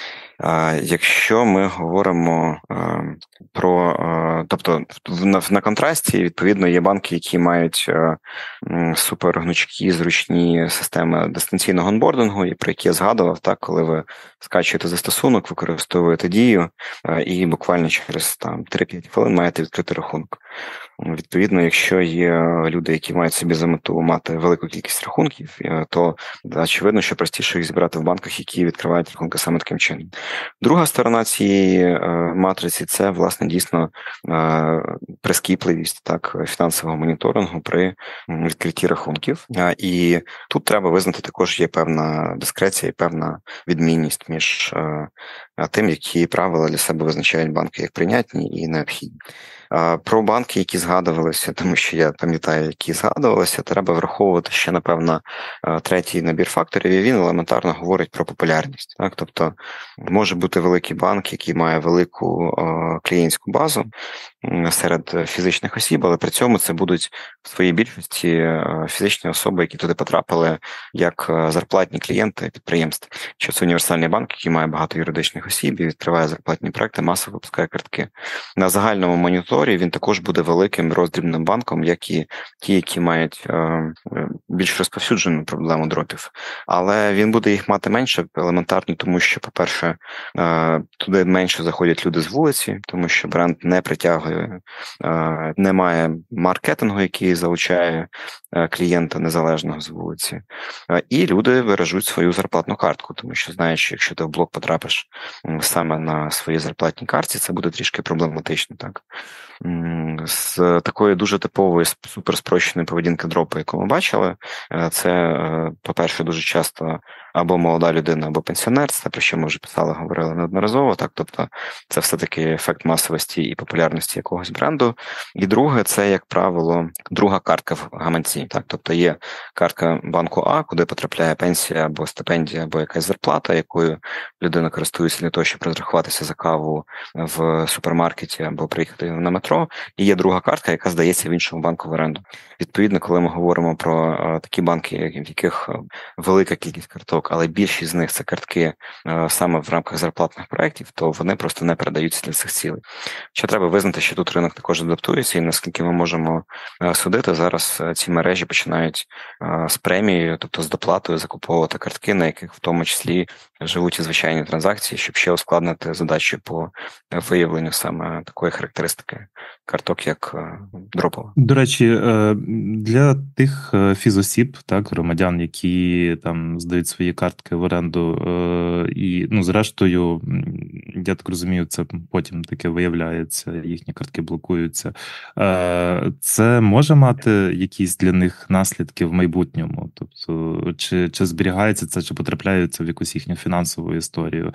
Якщо ми говоримо про, тобто на, на контрасті, відповідно, є банки, які мають супергнучкі, зручні системи дистанційного онбордингу, і про які я згадував, так, коли ви скачуєте застосунок, використовуєте дію, і буквально через там три-п'ять хвилин маєте відкрити рахунок. Відповідно, якщо є люди, які мають собі за мету мати велику кількість рахунків, то очевидно, що простіше їх зібрати в банках, які відкривають рахунки саме таким чином. Друга сторона цієї матриці – це, власне, дійсно прискіпливість, так, фінансового моніторингу при відкритті рахунків. І тут треба визнати, також є певна дискреція і певна відмінність між тим, які правила для себе визначають банки як прийнятні і необхідні. Про банки, які згадувалися, тому що я пам'ятаю, які згадувалися, треба враховувати ще, напевно, третій набір факторів, і він елементарно говорить про популярність. Так? Тобто може бути великий банк, який має велику клієнтську базу серед фізичних осіб, але при цьому це будуть в своїй більшості фізичні особи, які туди потрапили як зарплатні клієнти підприємств. Що це універсальний банк, який має багато юридичних осіб і відкриває зарплатні проекти, масово випускає картки. На загальному моніторі він також буде великим роздрібним банком, як і ті, які мають е, більш розповсюджену проблему дропів. Але він буде їх мати менше, елементарно, тому що, по-перше, е, туди менше заходять люди з вулиці, тому що бренд не притягує, е, немає маркетингу, який залучає е, клієнта незалежного з вулиці. Е, і люди бережуть свою зарплатну картку, тому що знаєш, що якщо ти в блок потрапиш саме на своїй зарплатній картці, це буде трішки проблематично, так. З такої дуже типової суперспрощеної поведінки дропу, яку ми бачили, це, по-перше, дуже часто або молода людина, або пенсіонер, це про що ми вже писали, говорили неодноразово, так, тобто це все-таки ефект масовості і популярності якогось бренду. І друге, це, як правило, друга картка в гаманці, так, тобто є картка банку А, куди потрапляє пенсія або стипендія, або якась зарплата, якою людина користується для того, щоб розрахуватися за каву в супермаркеті або приїхати на метро, і є друга картка, яка здається в іншому банку в оренду. Відповідно, коли ми говоримо про такі банки, в яких велика кількість карток, але більшість з них це картки саме в рамках зарплатних проєктів, то вони просто не передаються для цих цілей. Що треба визнати, що тут ринок також адаптується, і наскільки ми можемо судити, зараз ці мережі починають з премією, тобто з доплатою закуповувати картки, на яких в тому числі живуть і звичайні транзакції, щоб ще ускладнити задачу по виявленню саме такої характеристики карток, як дропова. До речі, для тих фізосіб, так, громадян, які там здають свої картки в оренду, і, ну, зрештою, я так розумію, це потім таке виявляється, їхні картки блокуються. Це може мати якісь для них наслідки в майбутньому? Тобто, чи, чи зберігається це, чи потрапляється в якусь їхню фінансову історію?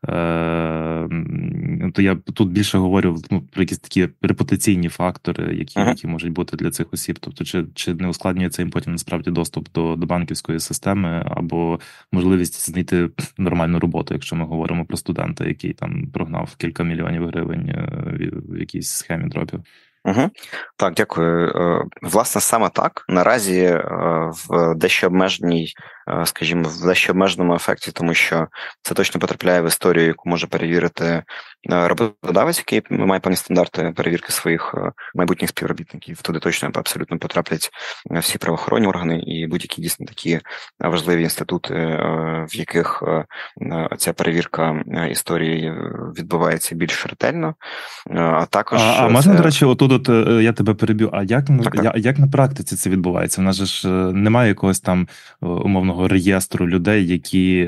То я тут більше говорю, ну, про якісь такі репутаційні фактори, які, ага. які можуть бути для цих осіб. Тобто, чи, чи не ускладнюється їм потім насправді доступ до, до банківської системи, або, можливість знайти нормальну роботу, якщо ми говоримо про студента, який там прогнав кілька мільйонів гривень в якійсь схемі дропів. Угу. Так, дякую. Власне, саме так. Наразі в дещо обмеженій, скажімо, в дещо обмеженому ефекті, тому що це точно потрапляє в історію, яку може перевірити роботодавець, який має певні стандарти перевірки своїх майбутніх співробітників. Туди точно абсолютно потраплять всі правоохоронні органи і будь-які дійсно такі важливі інститути, в яких ця перевірка історії відбувається більш ретельно. А також а, а можна, це... до речі, отут от я тебе переб'ю. А як, так, я, як на практиці це відбувається? У нас же ж немає якогось там умовного реєстру людей, які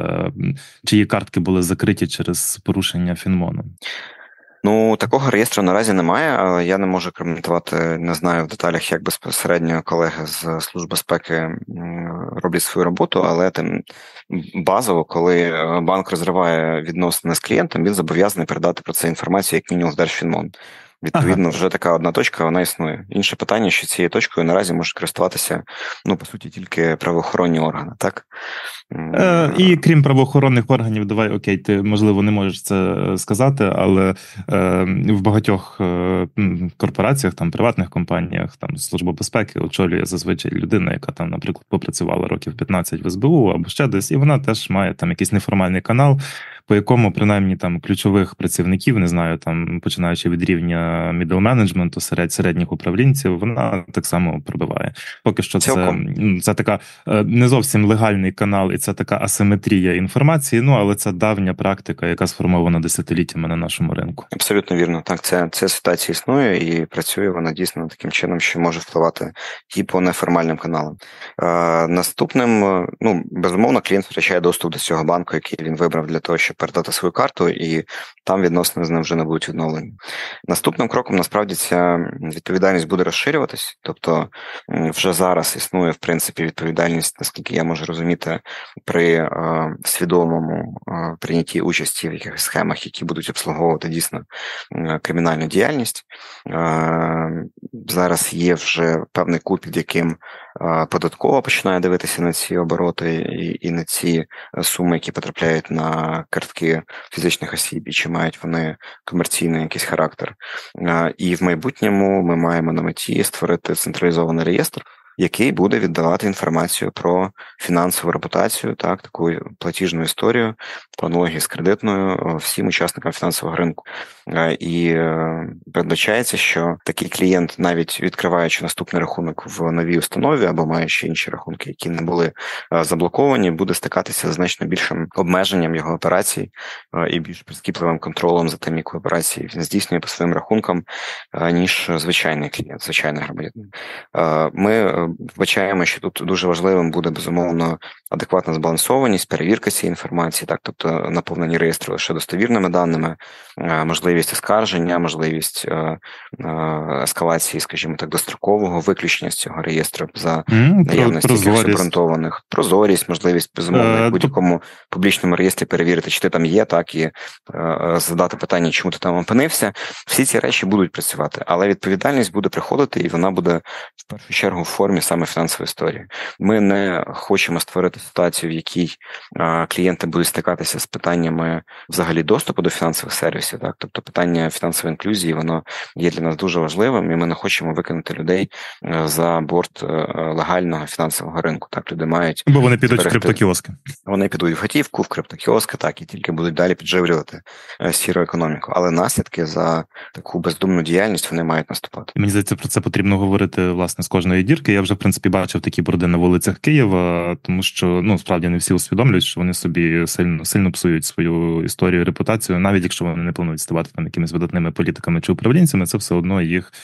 чиї картки були закриті через порушення Фінмону? Ну, такого реєстру наразі немає, але я не можу коментувати, не знаю в деталях, як безпосередньо колеги з Служби безпеки роблять свою роботу, але тим базово, коли банк розриває відносини з клієнтом, він зобов'язаний передати про це інформацію як мінімум в Держфінмон. Відповідно, ага. вже така одна точка, вона існує. Інше питання, що цією точкою наразі можуть користуватися, ну, по суті, тільки правоохоронні органи, так? Е, і крім правоохоронних органів, давай, окей, ти, можливо, не можеш це сказати, але е, в багатьох е, корпораціях, там, приватних компаніях, там, Служба безпеки очолює зазвичай людина, яка там, наприклад, попрацювала років п'ятнадцять в ес бе у або ще десь, і вона теж має там якийсь неформальний канал, по якому, принаймні, там, ключових працівників, не знаю, там, починаючи від рівня middle менеджменту, серед, середніх управлінців, вона так само пробиває. Поки що це, це така не зовсім легальний канал, і це така асиметрія інформації, ну, але це давня практика, яка сформована десятиліттями на нашому ринку. Абсолютно вірно. Так, це, ця ситуація існує і працює вона дійсно таким чином, що може впливати і по неформальним каналам. Е, наступним, ну, безумовно, клієнт втрачає доступ до цього банку, який він вибрав для того, щоб передати свою карту, і там відносини з ним вже не будуть відновлені. Наступним кроком, насправді, ця відповідальність буде розширюватись, тобто вже зараз існує, в принципі, відповідальність, наскільки я можу розуміти, при е, свідомому е, прийнятті участі в якихось схемах, які будуть обслуговувати дійсно е, кримінальну діяльність. Е, зараз є вже певний кут, під яким е, податкова починає дивитися на ці обороти і, і на ці суми, які потрапляють на картки фізичних осіб, і чи мають вони комерційний якийсь характер. Е, і в майбутньому ми маємо на меті створити централізований реєстр, який буде віддавати інформацію про фінансову репутацію, так, таку платіжну історію, по аналогії з кредитною, всім учасникам фінансового ринку. І передбачається, що такий клієнт, навіть відкриваючи наступний рахунок в новій установі або маючи інші рахунки, які не були заблоковані, буде стикатися з значно більшим обмеженням його операцій і більш прискіпливим контролем за тим, які операції він здійснює по своїм рахункам, ніж звичайний клієнт, звичайний громадянин. Ми вбачаємо, що тут дуже важливим буде, безумовно, адекватна збалансованість, перевірка цієї інформації, так, тобто наповнені реєстри лише достовірними даними, можливість оскарження, можливість ескалації, скажімо так, дострокового виключення з цього реєстру за mm, наявності якихось обґрунтованих, прозорість, можливість, безумовно, в будь-якому публічному реєстрі перевірити, чи ти там є, так, і задати питання, чому ти там опинився. Всі ці речі будуть працювати, але відповідальність буде приходити, і вона буде в першу чергу в формі саме фінансової історії. Ми не хочемо створити ситуацію, в якій а, клієнти будуть стикатися з питаннями взагалі доступу до фінансових сервісів. Так? Тобто питання фінансової інклюзії, воно є для нас дуже важливим, і ми не хочемо викинути людей за борт легального фінансового ринку. Так, люди мають... Бо вони підуть зберегти... в криптокіоски. Вони підуть в готівку, в криптокіоски, так, і тільки будуть далі підживлювати сіру економіку. Але наслідки за таку бездумну діяльність вони мають наступати. Мені здається, про це потрібно говорити, власне, з кожної дірки. Я вже, в принципі, бачив такі борди на вулицях Києва, тому що, ну, справді не всі усвідомлюють, що вони собі сильно, сильно псують свою історію, репутацію, навіть якщо вони не планують ставати там якимись видатними політиками чи управлінцями, це все одно їх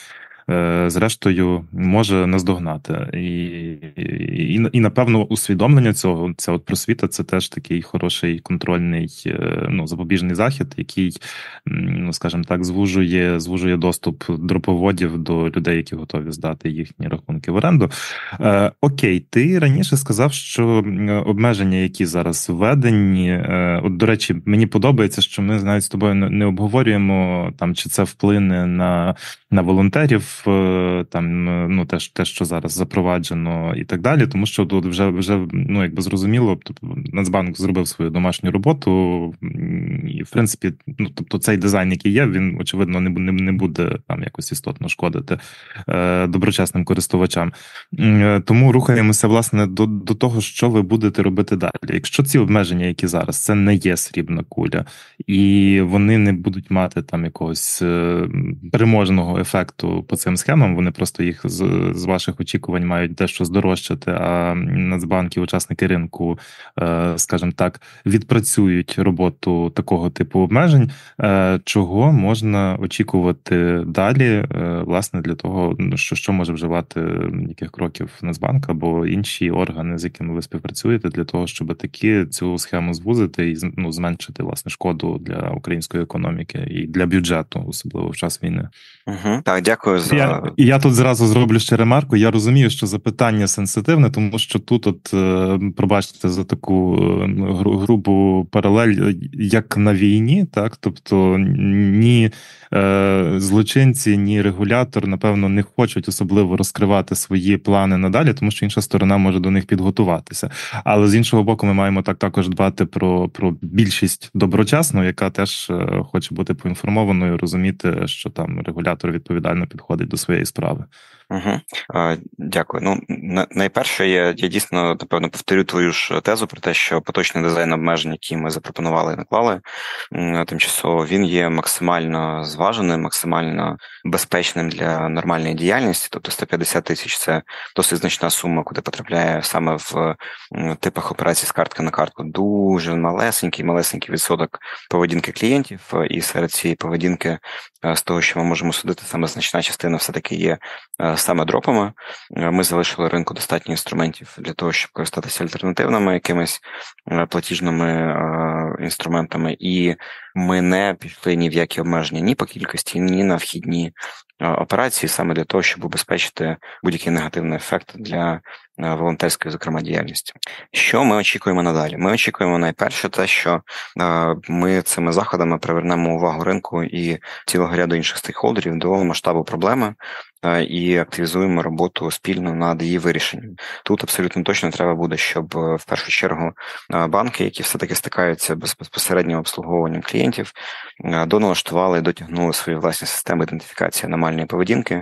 зрештою може наздогнати. І, і, і, напевно, усвідомлення цього, ця от просвіта, це теж такий хороший контрольний, ну, запобіжний захід, який, ну, скажімо так, звужує, звужує доступ дроповодів до людей, які готові здати їхні рахунки в оренду. Е, окей, ти раніше сказав, що обмеження, які зараз введені, е, от, до речі, мені подобається, що ми, навіть з тобою не обговорюємо, там, чи це вплине на, на волонтерів, там, ну, те, те, що зараз запроваджено і так далі, тому що тут вже, вже ну, якби зрозуміло, тобто Нацбанк зробив свою домашню роботу, і, в принципі, ну, тобто цей дизайн, який є, він, очевидно, не, не, не буде там якось істотно шкодити е, доброчесним користувачам. Е, тому рухаємося, власне, до, до того, що ви будете робити далі. Якщо ці обмеження, які зараз, це не є срібна куля, і вони не будуть мати там якогось переможного ефекту по цим схемам, вони просто їх з, з ваших очікувань мають дещо здорожчати, а Нацбанки, учасники ринку, скажімо так, відпрацюють роботу такого типу обмежень, чого можна очікувати далі, власне, для того, що, що може вживати, яких кроків Нацбанк або інші органи, з якими ви співпрацюєте, для того, щоб таки цю схему звузити і, ну, зменшити, власне, шкоду для української економіки і для бюджету, особливо в час війни. Угу. Так, дякую за... Я, я тут зразу зроблю ще ремарку. Я розумію, що запитання сенситивне, тому що тут, от, пробачте за таку грубу паралель, як на війні, так, тобто ні е, злочинці, ні регулятор, напевно, не хочуть особливо розкривати свої плани надалі, тому що інша сторона може до них підготуватися. Але з іншого боку, ми маємо так також дбати про, про більшість доброчесну, яка теж хоче бути поінформованою, розуміти, що там регулятор відповідально підходить до своєї справи. Угу. Дякую. Ну, найперше, я, я дійсно, напевно, повторю твою ж тезу про те, що поточний дизайн обмежень, які ми запропонували і наклали тимчасово, він є максимально зваженим, максимально безпечним для нормальної діяльності. Тобто сто п'ятдесят тисяч – це досить значна сума, куди потрапляє саме в типах операцій з картки на картку дуже малесенький, малесенький відсоток поведінки клієнтів, і серед цієї поведінки, з того, що ми можемо судити, саме значна частина все-таки є саме дропами. Ми залишили ринку достатньо інструментів для того, щоб користатися альтернативними якимись платіжними інструментами, і ми не пішли ні в які обмеження ні по кількості, ні на вхідні операції, саме для того, щоб убезпечити будь-який негативний ефект для волонтерської, зокрема, діяльності. Що ми очікуємо надалі? Ми очікуємо найперше те, що ми цими заходами привернемо увагу ринку і цілого ряду інших стейкхолдерів до масштабу проблеми і активізуємо роботу спільно над її вирішенням. Тут абсолютно точно треба буде, щоб в першу чергу банки, які все-таки стикаються безпосередньо обслуговуванням клієнтів, доналаштували і дотягнули свої власні системи ідентифікації аномальної поведінки.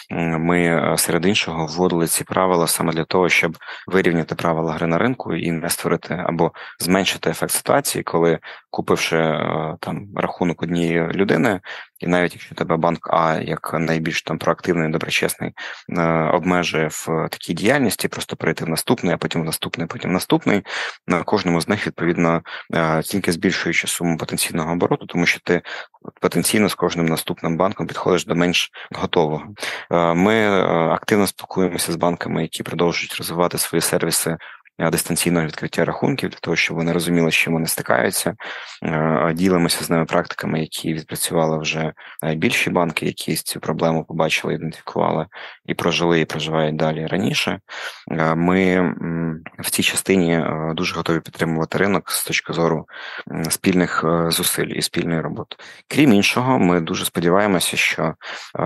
Ми, серед іншого, вводили ці правила саме для того, щоб вирівняти правила гри на ринку і не створити або зменшити ефект ситуації, коли, купивши там рахунок однієї людини, і навіть якщо тебе банк А, як найбільш там проактивний, доброчесний, обмежує в такій діяльності, просто перейти в наступний, а потім в наступний, потім в наступний, на кожному з них, відповідно, тільки збільшуючи суму потенційного обороту, тому що ти потенційно з кожним наступним банком підходиш до менш готового. Ми активно спілкуємося з банками, які продовжують розвивати свої сервіси дистанційного відкриття рахунків, для того, щоб вони розуміли, з чим вони стикаються. Ділимося з ними практиками, які відпрацювали вже більші банки, які цю проблему побачили, ідентифікували і прожили, і проживають далі раніше. Ми в цій частині дуже готові підтримувати ринок з точки зору спільних зусиль і спільної роботи. Крім іншого, ми дуже сподіваємося, що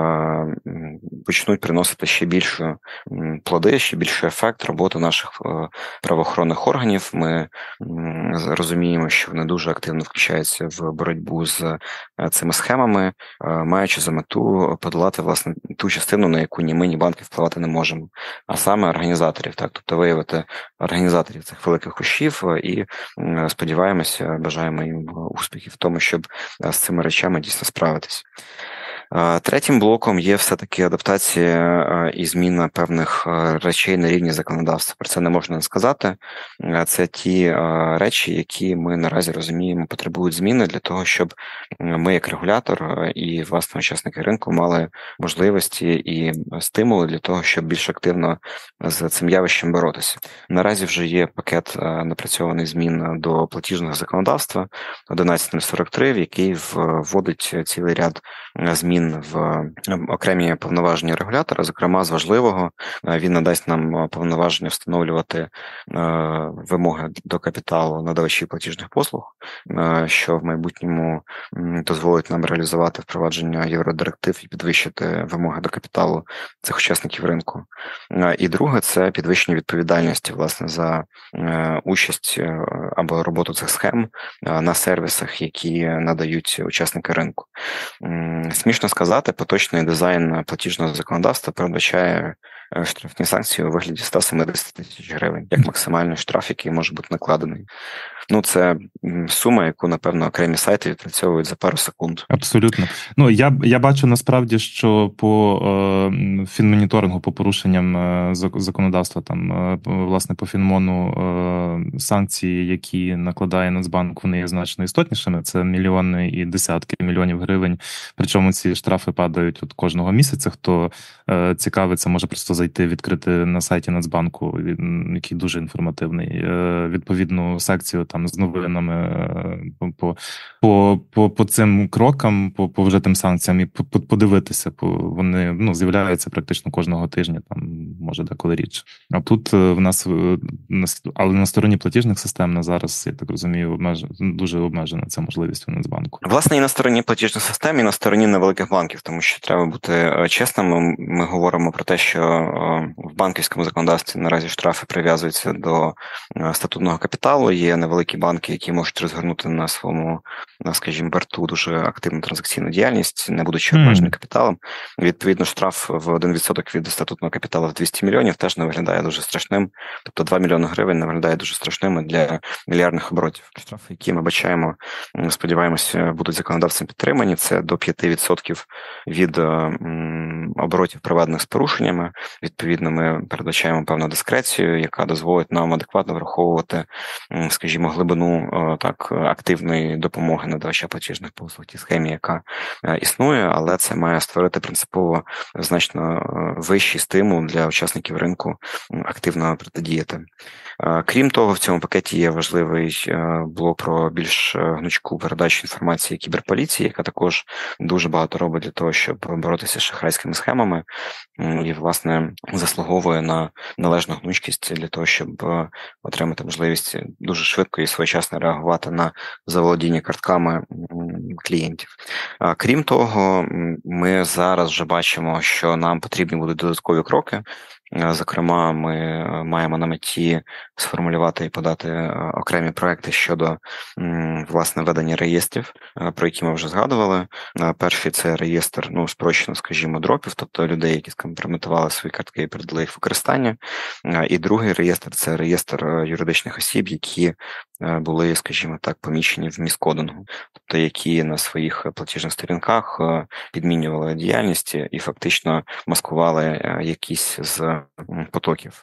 почнуть приносити ще більше плоди, ще більший ефект роботи наших правоохоронних органів. Ми розуміємо, що вони дуже активно включаються в боротьбу з цими схемами, маючи за мету подолати, власне, ту частину, на яку ні ми, ні банки впливати не можемо, а саме організаторів, так, тобто виявити організаторів цих великих ущів і сподіваємося, бажаємо їм успіхів в тому, щоб з цими речами дійсно справитись. Третім блоком є все-таки адаптація і зміна певних речей на рівні законодавства. Про це не можна не сказати. Це ті речі, які ми наразі розуміємо, потребують зміни для того, щоб ми як регулятор і, власне, учасники ринку мали можливості і стимули для того, щоб більш активно з цим явищем боротися. Наразі вже є пакет напрацьований змін до платіжного законодавства одинадцять нуль сорок три, в який вводить цілий ряд змін змін в окремі повноваження регулятора. Зокрема, з важливого, він надасть нам повноваження встановлювати вимоги до капіталу надавачів платіжних послуг, що в майбутньому дозволить нам реалізувати впровадження євродиректив і підвищити вимоги до капіталу цих учасників ринку. І друге – це підвищення відповідальності, власне, за участь або роботу цих схем на сервісах, які надають учасники ринку. Смішно сказати, поточний дизайн платіжного законодавства передбачає штрафні санкції у вигляді сто сімдесят тисяч гривень, як максимальний штраф, який може бути накладений. Ну, це сума, яку, напевно, окремі сайти відпрацьовують за пару секунд. Абсолютно. Ну, я, я бачу насправді, що по е, фінмоніторингу, по порушенням е, законодавства, там, е, власне, по фінмону е, санкції, які накладає Нацбанк, вони є значно істотнішими. Це мільйони і десятки мільйонів гривень. Причому ці штрафи падають от кожного місяця. Хто е, цікавиться, може просто зайти, відкрити на сайті Нацбанку, який дуже інформативний, е, відповідну секцію там з новинами по, по, по, по цим крокам, по, по вже тим санкціям, і по, подивитися, по, вони ну, з'являються практично кожного тижня, там, може, деколи рідше. А тут в нас, але на стороні платіжних систем на зараз, я так розумію, обмеж... дуже обмежена ця можливість у Нацбанку. Власне, і на стороні платіжних систем, і на стороні невеликих банків, тому що треба бути чесними. Ми говоримо про те, що в банківському законодавстві наразі штрафи прив'язуються до статутного капіталу, є невеликі банки, які можуть розгорнути на своєму, скажімо, борту дуже активну транзакційну діяльність, не будучи обмеженим mm. капіталом. Відповідно, штраф в один відсоток від статутного капіталу в двісті мільйонів теж не виглядає дуже страшним. Тобто два мільйони гривень не виглядає дуже страшними для мільярдних оборотів. Штрафи, які ми бачаємо, сподіваємося, будуть законодавцем підтримані. Це до п'ять відсотків від м, оборотів, проведених з порушеннями. Відповідно, ми передбачаємо певну дискрецію, яка дозволить нам адекватно враховувати, скажімо, глибину так активної допомоги надавача платіжних послуг тій схемі, яка існує, але це має створити принципово значно вищий стимул для учасників ринку активно протидіяти. Крім того, в цьому пакеті є важливий блок про більш гнучку передачу інформації кіберполіції, яка також дуже багато робить для того, щоб боротися з шахрайськими схемами і, власне, заслуговує на належну гнучкість для того, щоб отримати можливість дуже швидко і своєчасно реагувати на заволодіння картками клієнтів. Крім того, ми зараз вже бачимо, що нам потрібні будуть додаткові кроки. Зокрема, ми маємо на меті сформулювати і подати окремі проекти щодо, власне, ведення реєстрів, про які ми вже згадували. Перший – це реєстр, ну, спрощено, скажімо, дропів, тобто людей, які скомпрометували свої картки і передали їх в використання. І другий реєстр – це реєстр юридичних осіб, які були, скажімо так, помічені в міскодингу, тобто які на своїх платіжних сторінках підмінювали діяльність і фактично маскували якісь з потоків.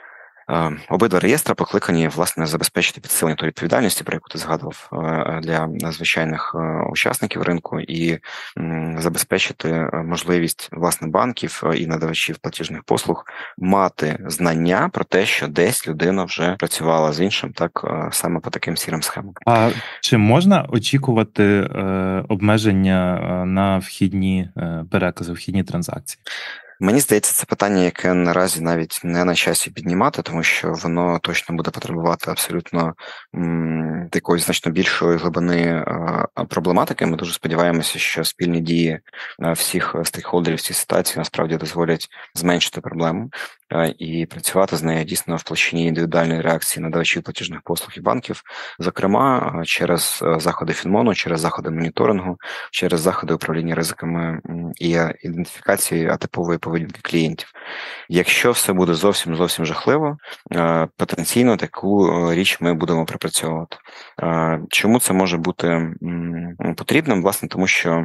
Обидва реєстри покликані, власне, забезпечити підсилення тої відповідальності, про яку ти згадував, для звичайних учасників ринку і забезпечити можливість, власне, банків і надавачів платіжних послуг мати знання про те, що десь людина вже працювала з іншим, так, саме по таким сірим схемам. А чи можна очікувати е, обмеження на вхідні е, перекази, вхідні транзакції? Мені здається, це питання, яке наразі навіть не на часі піднімати, тому що воно точно буде потребувати абсолютно м, такої значно більшої глибини а, проблематики. Ми дуже сподіваємося, що спільні дії а, всіх стейкхолдерів в цій ситуації насправді дозволять зменшити проблему а, і працювати з нею дійсно в площині індивідуальної реакції надавачів платіжних послуг і банків, зокрема а, через а, заходи Фінмону, через заходи моніторингу, через заходи управління ризиками м, і ідентифікації атипової поведінки клієнтів. Якщо все буде зовсім-зовсім жахливо, потенційно таку річ ми будемо пропрацьовувати. Чому це може бути потрібним? Власне, тому що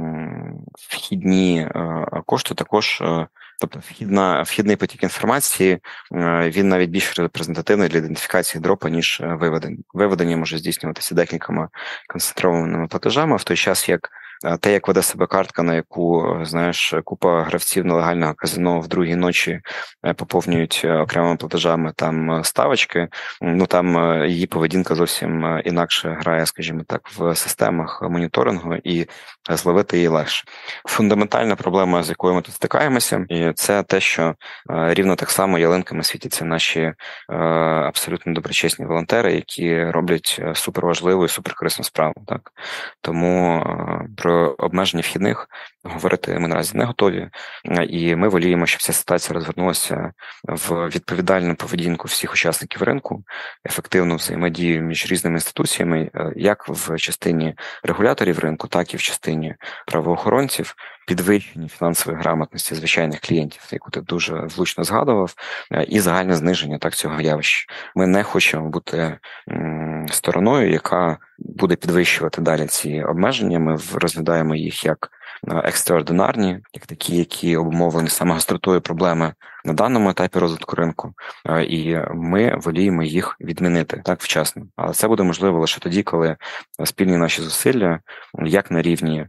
вхідні кошти також, тобто вхідна, вхідний потік інформації, він навіть більш репрезентативний для ідентифікації дропа, ніж виведення. Виведення може здійснюватися декількома концентрованими платежами, в той час як те, як веде себе картка, на яку, знаєш, купа гравців нелегального казино в другій ночі поповнюють окремими платежами там ставочки, ну там її поведінка зовсім інакше грає, скажімо так, в системах моніторингу, і зловити її легше. Фундаментальна проблема, з якою ми тут стикаємося, і це те, що рівно так само ялинками світяться наші абсолютно доброчесні волонтери, які роблять суперважливу і суперкорисну справу. Так? Тому про обмеження вхідних говорити ми наразі не готові, і ми воліємо, щоб ця ситуація розвернулася в відповідальну поведінку всіх учасників ринку, ефективну взаємодію між різними інституціями, як в частині регуляторів ринку, так і в частині правоохоронців, підвищення фінансової грамотності звичайних клієнтів, яку ти дуже влучно згадував, і загальне зниження так цього явища. Ми не хочемо бути м, стороною, яка буде підвищувати далі ці обмеження. Ми розглядаємо їх як екстраординарні, як такі, які обумовлені саме гостротою проблеми на даному етапі розвитку ринку, і ми воліємо їх відмінити так вчасно. Але це буде можливо лише тоді, коли спільні наші зусилля, як на рівні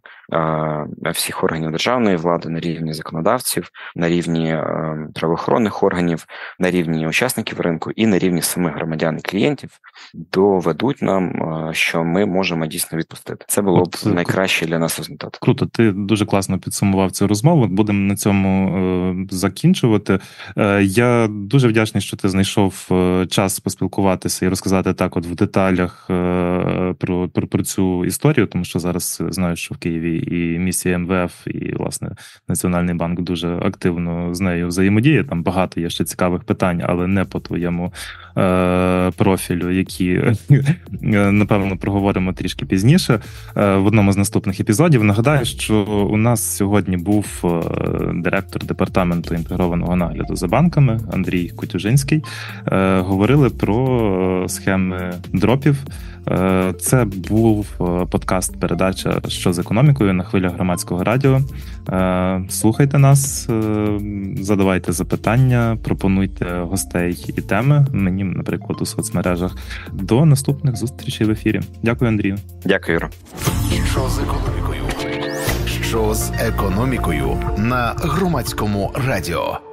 всіх органів державної влади, на рівні законодавців, на рівні правоохоронних органів, на рівні учасників ринку і на рівні самих громадян і клієнтів доведуть нам, що ми можемо дійсно відпустити. Це було б найкраще для нас результат. Круто, ти дуже класно підсумував цю розмову. Будемо на цьому е, закінчувати. Е, я дуже вдячний, що ти знайшов час поспілкуватися і розказати так от в деталях е, про, про, про цю історію, тому що зараз знаю, що в Києві і місія ем ве еф, і, власне, Національний банк дуже активно з нею взаємодіє. Там багато є ще цікавих питань, але не по твоєму е, профілю, які, напевно, проговоримо трішки пізніше е, в одному з наступних епізодів. Нагадаю, що у нас сьогодні був директор департаменту інтегрованого нагляду за банками Андрій Котюжинський. Говорили про схеми дропів. Це був подкаст-передача «Що з економікою» на хвилях Громадського радіо. Слухайте нас, задавайте запитання, пропонуйте гостей і теми мені, наприклад, у соцмережах. До наступних зустрічей в ефірі. Дякую, Андрію. Дякую, Юро. Що з економікою? Що з економікою на Громадському радіо?